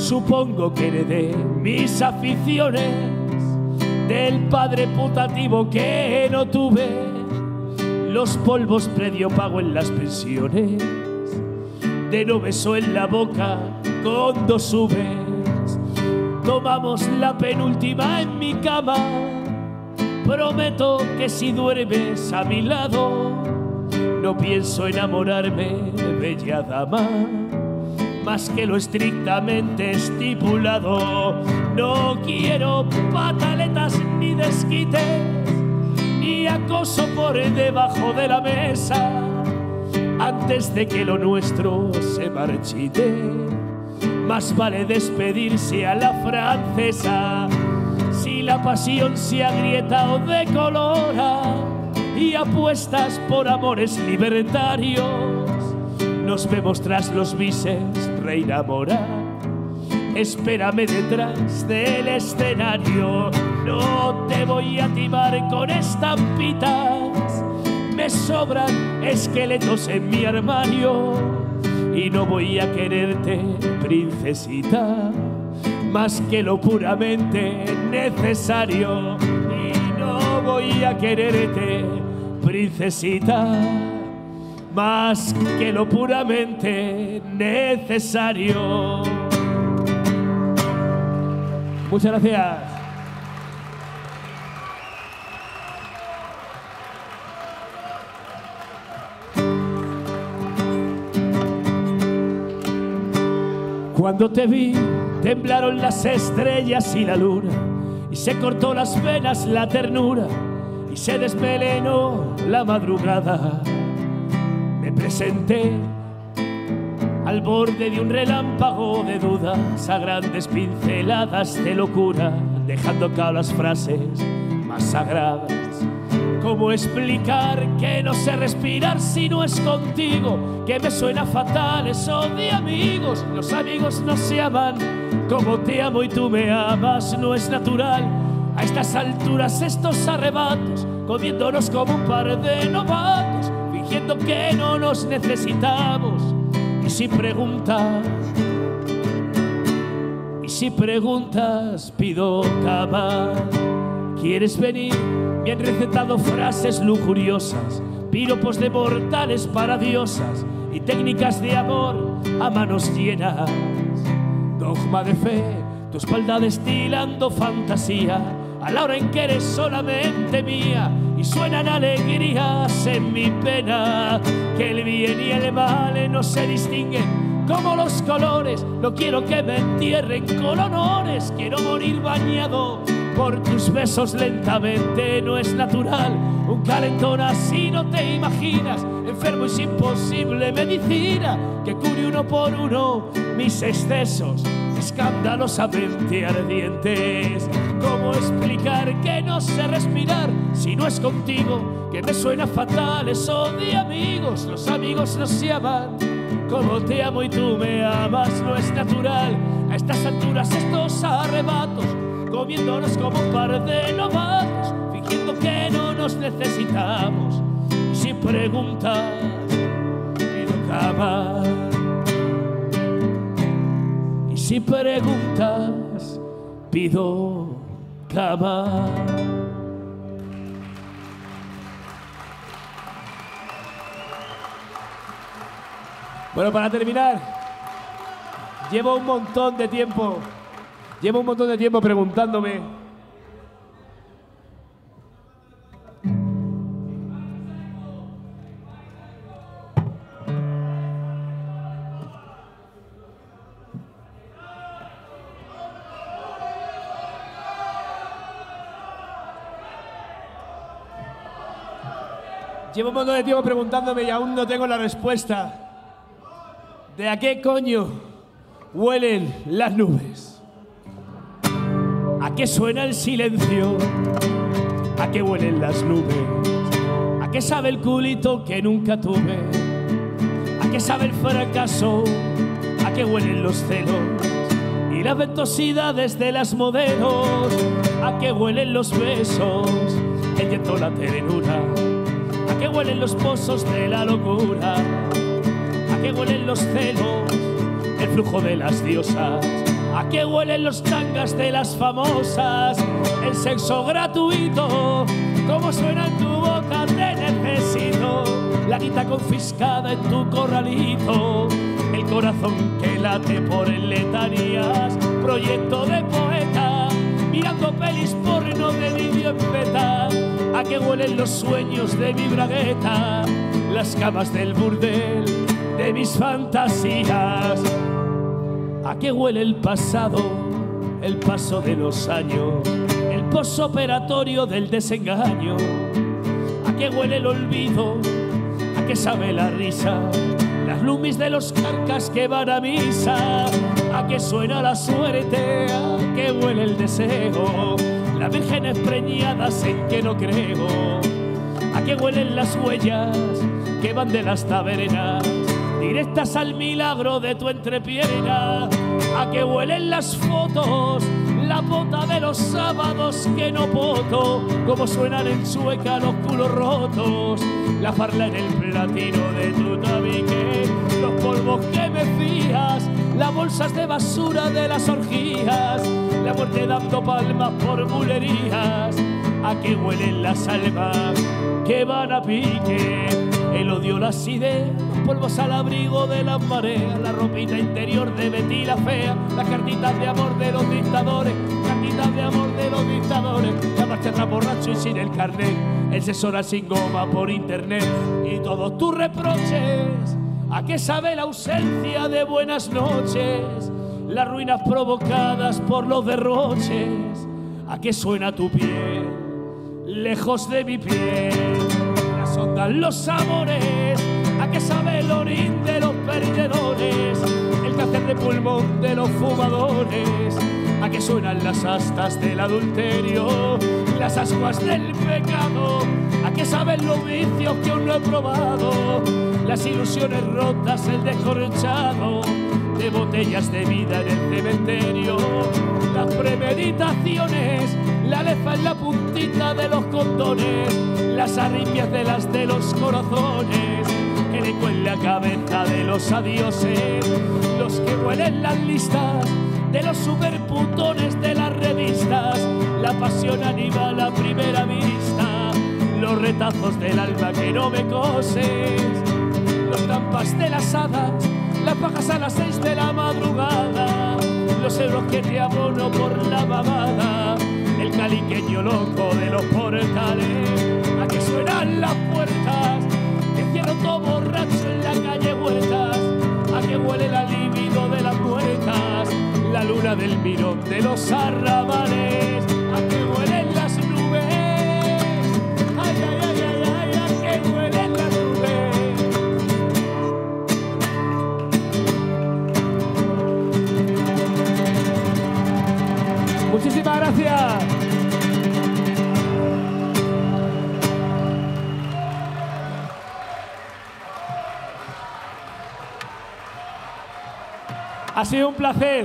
Supongo que heredé mis aficiones del padre putativo que no tuve, los polvos predio pago en las pensiones, de no beso en la boca con dos Vs. Tomamos la penúltima en mi cama, prometo que si duermes a mi lado no pienso enamorarme, bella dama, más que lo estrictamente estipulado. No quiero pataletas ni desquites, ni acoso por debajo de la mesa, antes de que lo nuestro se marchite. Más vale despedirse a la francesa, si la pasión se agrieta o decolora, y apuestas por amores libertarios. Nos vemos tras los bises, reina mora. Espérame detrás del escenario. No te voy a timar con estampitas, me sobran esqueletos en mi armario. Y no voy a quererte, princesita, más que lo puramente necesario. Y no voy a quererte, princesita, más que lo puramente necesario. Muchas gracias. Cuando te vi, temblaron las estrellas y la luna, y se cortó las venas la ternura, y se desmelenó la madrugada. Me presenté al borde de un relámpago de dudas, a grandes pinceladas de locura, dejando caer las frases más sagradas. ¿Cómo explicar que no sé respirar si no es contigo? Que me suena fatal eso de amigos. Los amigos no se aman como te amo y tú me amas. No es natural a estas alturas estos arrebatos, comiéndonos como un par de novatos, fingiendo que no nos necesitamos. Y si preguntas, y si preguntas, pido cama. ¿Quieres venir? Me han recetado frases lujuriosas, piropos de mortales para diosas y técnicas de amor a manos llenas. Dogma de fe, tu espalda destilando fantasía, a la hora en que eres solamente mía, y suenan alegrías en mi pena. Que el bien y el mal no se distinguen como los colores. No quiero que me entierren con honores, quiero morir bañado por tus besos lentamente. No es natural un calentón así, no te imaginas. Enfermo y sin posible medicina que cure uno por uno mis excesos escandalosamente ardientes. ¿Cómo explicar que no sé respirar si no es contigo? Que me suena fatal eso de amigos. Los amigos no se aman como te amo y tú me amas. No es natural a estas alturas estos arrebatos, comiéndonos como un par de novatos, fingiendo que no nos necesitamos. Y si preguntas, pido cama. Y si preguntas, pido cama. Bueno, para terminar, llevo un montón de tiempo Llevo un montón de tiempo preguntándome Llevo un montón de tiempo preguntándome y aún no tengo la respuesta de a qué coño huelen las nubes. ¿A qué suena el silencio? ¿A qué huelen las nubes? ¿A qué sabe el culito que nunca tuve? ¿A qué sabe el fracaso? ¿A qué huelen los celos? Y las ventosidades de las modelos. ¿A qué huelen los besos? El llanto, la ternura. ¿A qué huelen los pozos de la locura? ¿A qué huelen los celos? El flujo de las diosas. ¿A qué huelen los tangas de las famosas? El sexo gratuito, ¿cómo suena en tu boca? Te necesito. La guita confiscada en tu corralito, el corazón que late por el letanías. Proyecto de poeta, mirando pelis porno de vídeo en beta. ¿A qué huelen los sueños de mi bragueta? Las camas del burdel de mis fantasías. ¿A qué huele el pasado? El paso de los años, el posoperatorio del desengaño. ¿A qué huele el olvido? ¿A qué sabe la risa? Las lumis de los carcas que van a misa. ¿A qué suena la suerte? ¿A qué huele el deseo? Las vírgenes preñadas en que no creo. ¿A qué huelen las huellas que van de las tabernas directas al milagro de tu entrepierna? ¿A qué huelen las fotos? La bota de los sábados que no poto. Como suenan en Sueca los culos rotos. La farla en el platino de tu tabique. Los polvos que me fías. Las bolsas de basura de las orgías. La muerte dando palmas por bulerías. ¿A qué huelen las almas que van a pique? El odio, las ideas, polvos al abrigo de las mareas. La ropita interior de Betty la fea. Las cartitas de amor de los dictadores. Cartitas de amor de los dictadores. La marcha atrás borracho y sin el carnet. El sexo oral sin goma por internet. Y todos tus reproches. ¿A qué sabe la ausencia de buenas noches? Las ruinas provocadas por los derroches. ¿A qué suena tu piel? Lejos de mi piel. Las ondas, los amores. ¿A qué sabe el orín de los perdedores? El cáncer de pulmón de los fumadores. ¿A qué suenan las astas del adulterio? Las ascuas del pecado. ¿A qué saben los vicios que aún no he probado? Las ilusiones rotas, el descorchado de botellas de vida en el cementerio. Las premeditaciones, la lefa en la puntita de los condones. Las arritmias de las de los corazones. El eco en la cabeza de los adioses. Los que huelen las listas de los superputones de las revistas. La pasión animal a primera vista. Los retazos del alma que no me coses. Los trampas de las hadas. Las pajas a las seis de la madrugada. Los euros que te abono por la babada. El caliqueño loco de los portales. A que suenan las puertas. Que cierro todo borracho en la calle Huertas. A que huele el libido de las muertas. La luna del mirón de los arrabales. A que huelen las nubes. Ay, ay, ay, ay, ay, a que huelen las nubes. Muchísimas gracias. Ha sido un placer.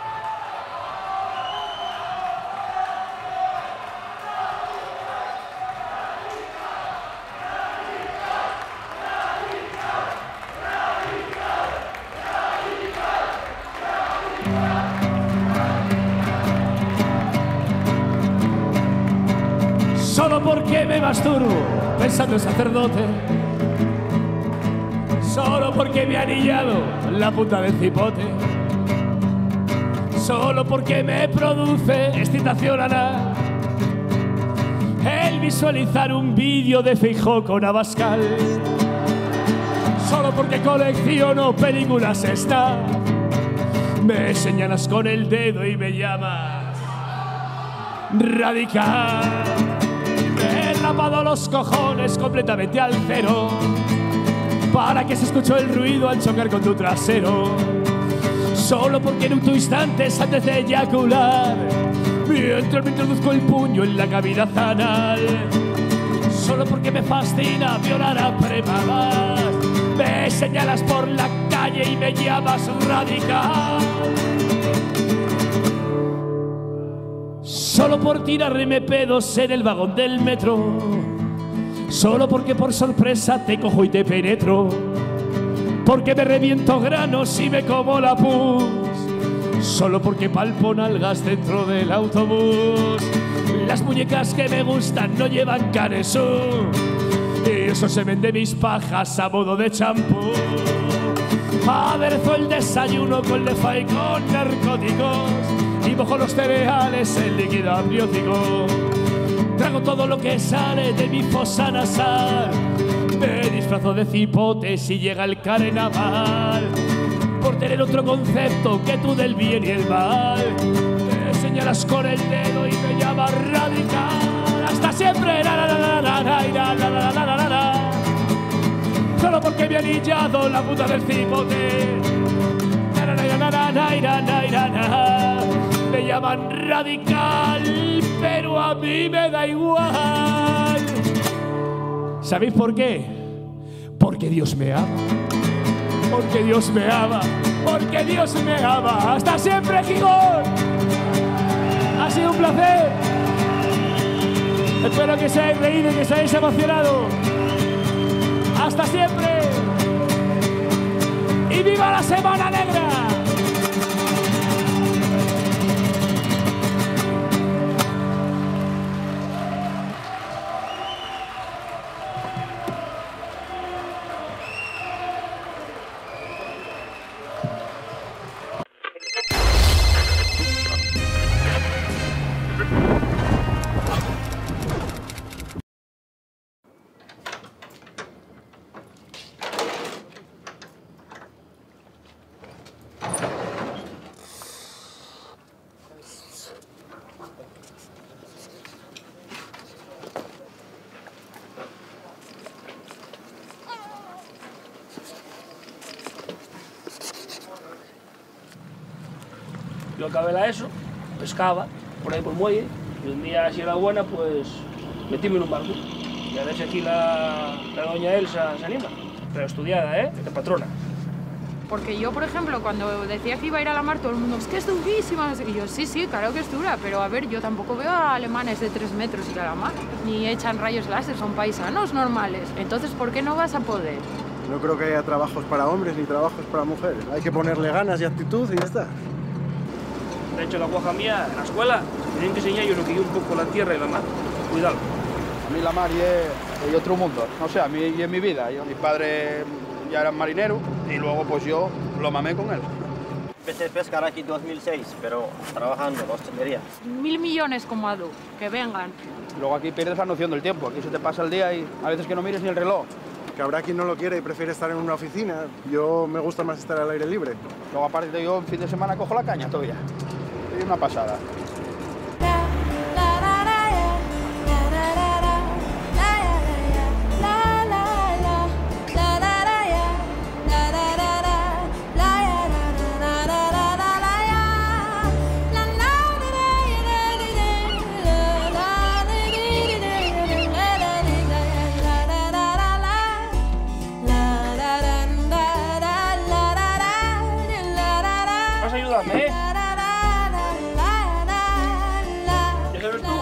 Solo porque me masturbo pensando en sacerdote. Solo porque me ha anillado la punta del cipote. Solo porque me produce excitación anal el visualizar un vídeo de Feijóo con Abascal. Solo porque colecciono películas está. Me señalas con el dedo y me llamas radical. Me he rapado los cojones completamente al cero para que se escuche el ruido al chocar con tu trasero. Solo porque en un instante antes de eyacular, mientras me introduzco el puño en la cavidad anal. Solo porque me fascina violar a preparadas. Me señalas por la calle y me llamas radical. Solo por tirarme pedos en el vagón del metro. Solo porque por sorpresa te cojo y te penetro. Porque me reviento granos y me como la pus. solo porque palpo nalgas dentro del autobús. Las muñecas que me gustan no llevan canesú y eso se vende mis pajas a modo de champú. Aderezo el desayuno con lefa y con narcóticos y mojo los cereales en líquido amniótico. Trago todo lo que sale de mi fosa nasal. Me disfrazo de cipote si llega el carnaval. Por tener otro concepto que tú del bien y el mal. Me señalas con el dedo y me llamas radical. Hasta siempre, la la la la la la la la la la la la. Solo porque me ha anillado la puta del cipote. La la la la la la la la la la. Me llaman radical, pero a mí me da igual. ¿Sabéis por qué? Porque Dios me ama. Porque Dios me ama. Porque Dios me ama. Hasta siempre, Gijón. Ha sido un placer. Espero que se hayáis reído y que se hayáis emocionado. Hasta siempre. ¡Y viva la Semana Negra! Yo acabé la ESO, pescaba por ahí por el muelle y un día, si era buena, pues metíme en un barco. Y a ver si aquí la, la doña Elsa se anima. Pero estudiada, ¿eh? De patrona. Porque yo, por ejemplo, cuando decía que iba a ir a la mar, todo el mundo, es que es durísima. Y yo, sí, sí, claro que es dura, pero a ver, yo tampoco veo a alemanes de tres metros ir a la mar. Ni echan rayos láser, son paisanos normales. Entonces, ¿por qué no vas a poder? No creo que haya trabajos para hombres ni trabajos para mujeres. Hay que ponerle ganas y actitud y ya está. De hecho, la guaja mía, en la escuela, me tienen que enseñar yo lo que yo un poco la tierra y la mar. Cuidado. A mí la mar es, es otro mundo. No sé, a mí y en mi vida. Yo, mi padre ya era marinero y luego pues yo lo mamé con él. Empecé a pescar aquí en dos mil seis, pero trabajando en hostelería. Mil millones como Adu, que vengan. Luego aquí pierdes la noción del tiempo. Aquí se te pasa el día y a veces que no mires ni el reloj. Que habrá quien no lo quiere y prefiere estar en una oficina. Yo me gusta más estar al aire libre. Luego aparte de yo, en fin de semana cojo la caña todavía. Es una pasada. ¿Vas a ayudarme, eh? ¿Ya sabes tú?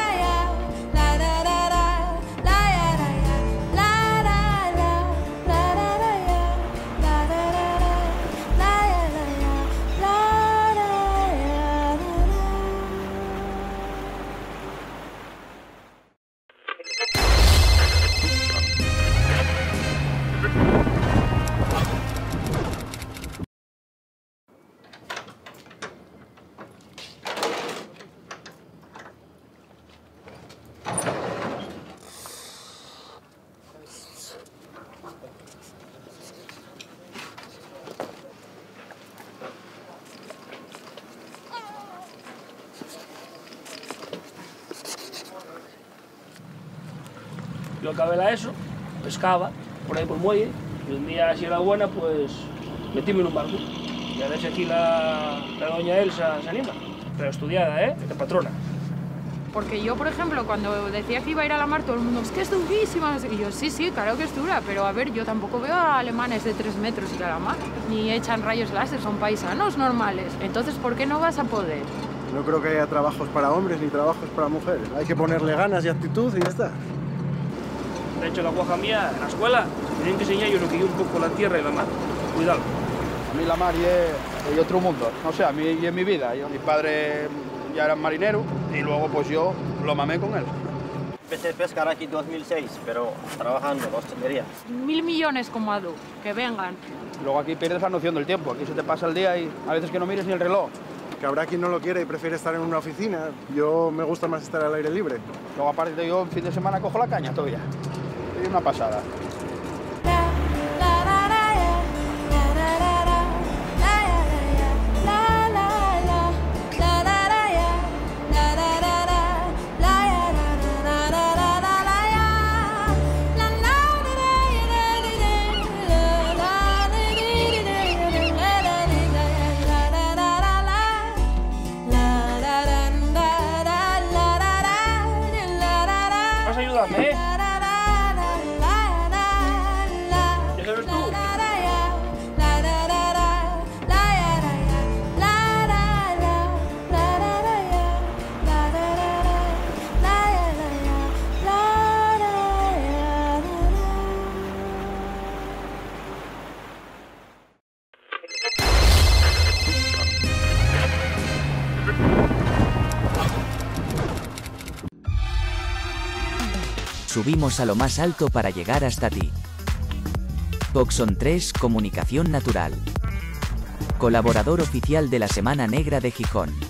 Yo acabé la ESO, pescaba por ahí por el muelle y un día, si era buena, pues metíme en un barco. Y a ver si aquí la, la doña Elsa se anima. Pero estudiada, ¿eh? De patrona. Porque yo, por ejemplo, cuando decía que iba a ir a la mar, todo el mundo, es que es durísima. Y yo, sí, sí, claro que es dura, pero a ver, yo tampoco veo a alemanes de tres metros ir a la mar. Ni echan rayos láser, son paisanos normales. Entonces, ¿por qué no vas a poder? No creo que haya trabajos para hombres ni trabajos para mujeres. Hay que ponerle ganas y actitud y ya está. De hecho, la guaja mía, en la escuela, me tienen que enseñar yo lo que yo un poco la tierra y la mar. Cuidado. A mí la mar es otro mundo, no sé, a mí y en mi vida. Yo, mi padre ya era marinero y luego pues yo lo mamé con él. Empecé a pescar aquí en dos mil seis, pero trabajando en la hostelería. Mil millones como Adu, que vengan. Luego aquí pierdes la noción del tiempo, aquí se te pasa el día y a veces que no mires ni el reloj. Que habrá quien no lo quiere y prefiere estar en una oficina. Yo me gusta más estar al aire libre. Luego aparte de yo, en fin de semana cojo la caña todavía. Es una pasada. Vas a ayudarme, ¿eh? ¿Ya sabes tú? Subimos a lo más alto para llegar hasta ti. Coxon tres Comunicación Natural. Colaborador oficial de la Semana Negra de Gijón.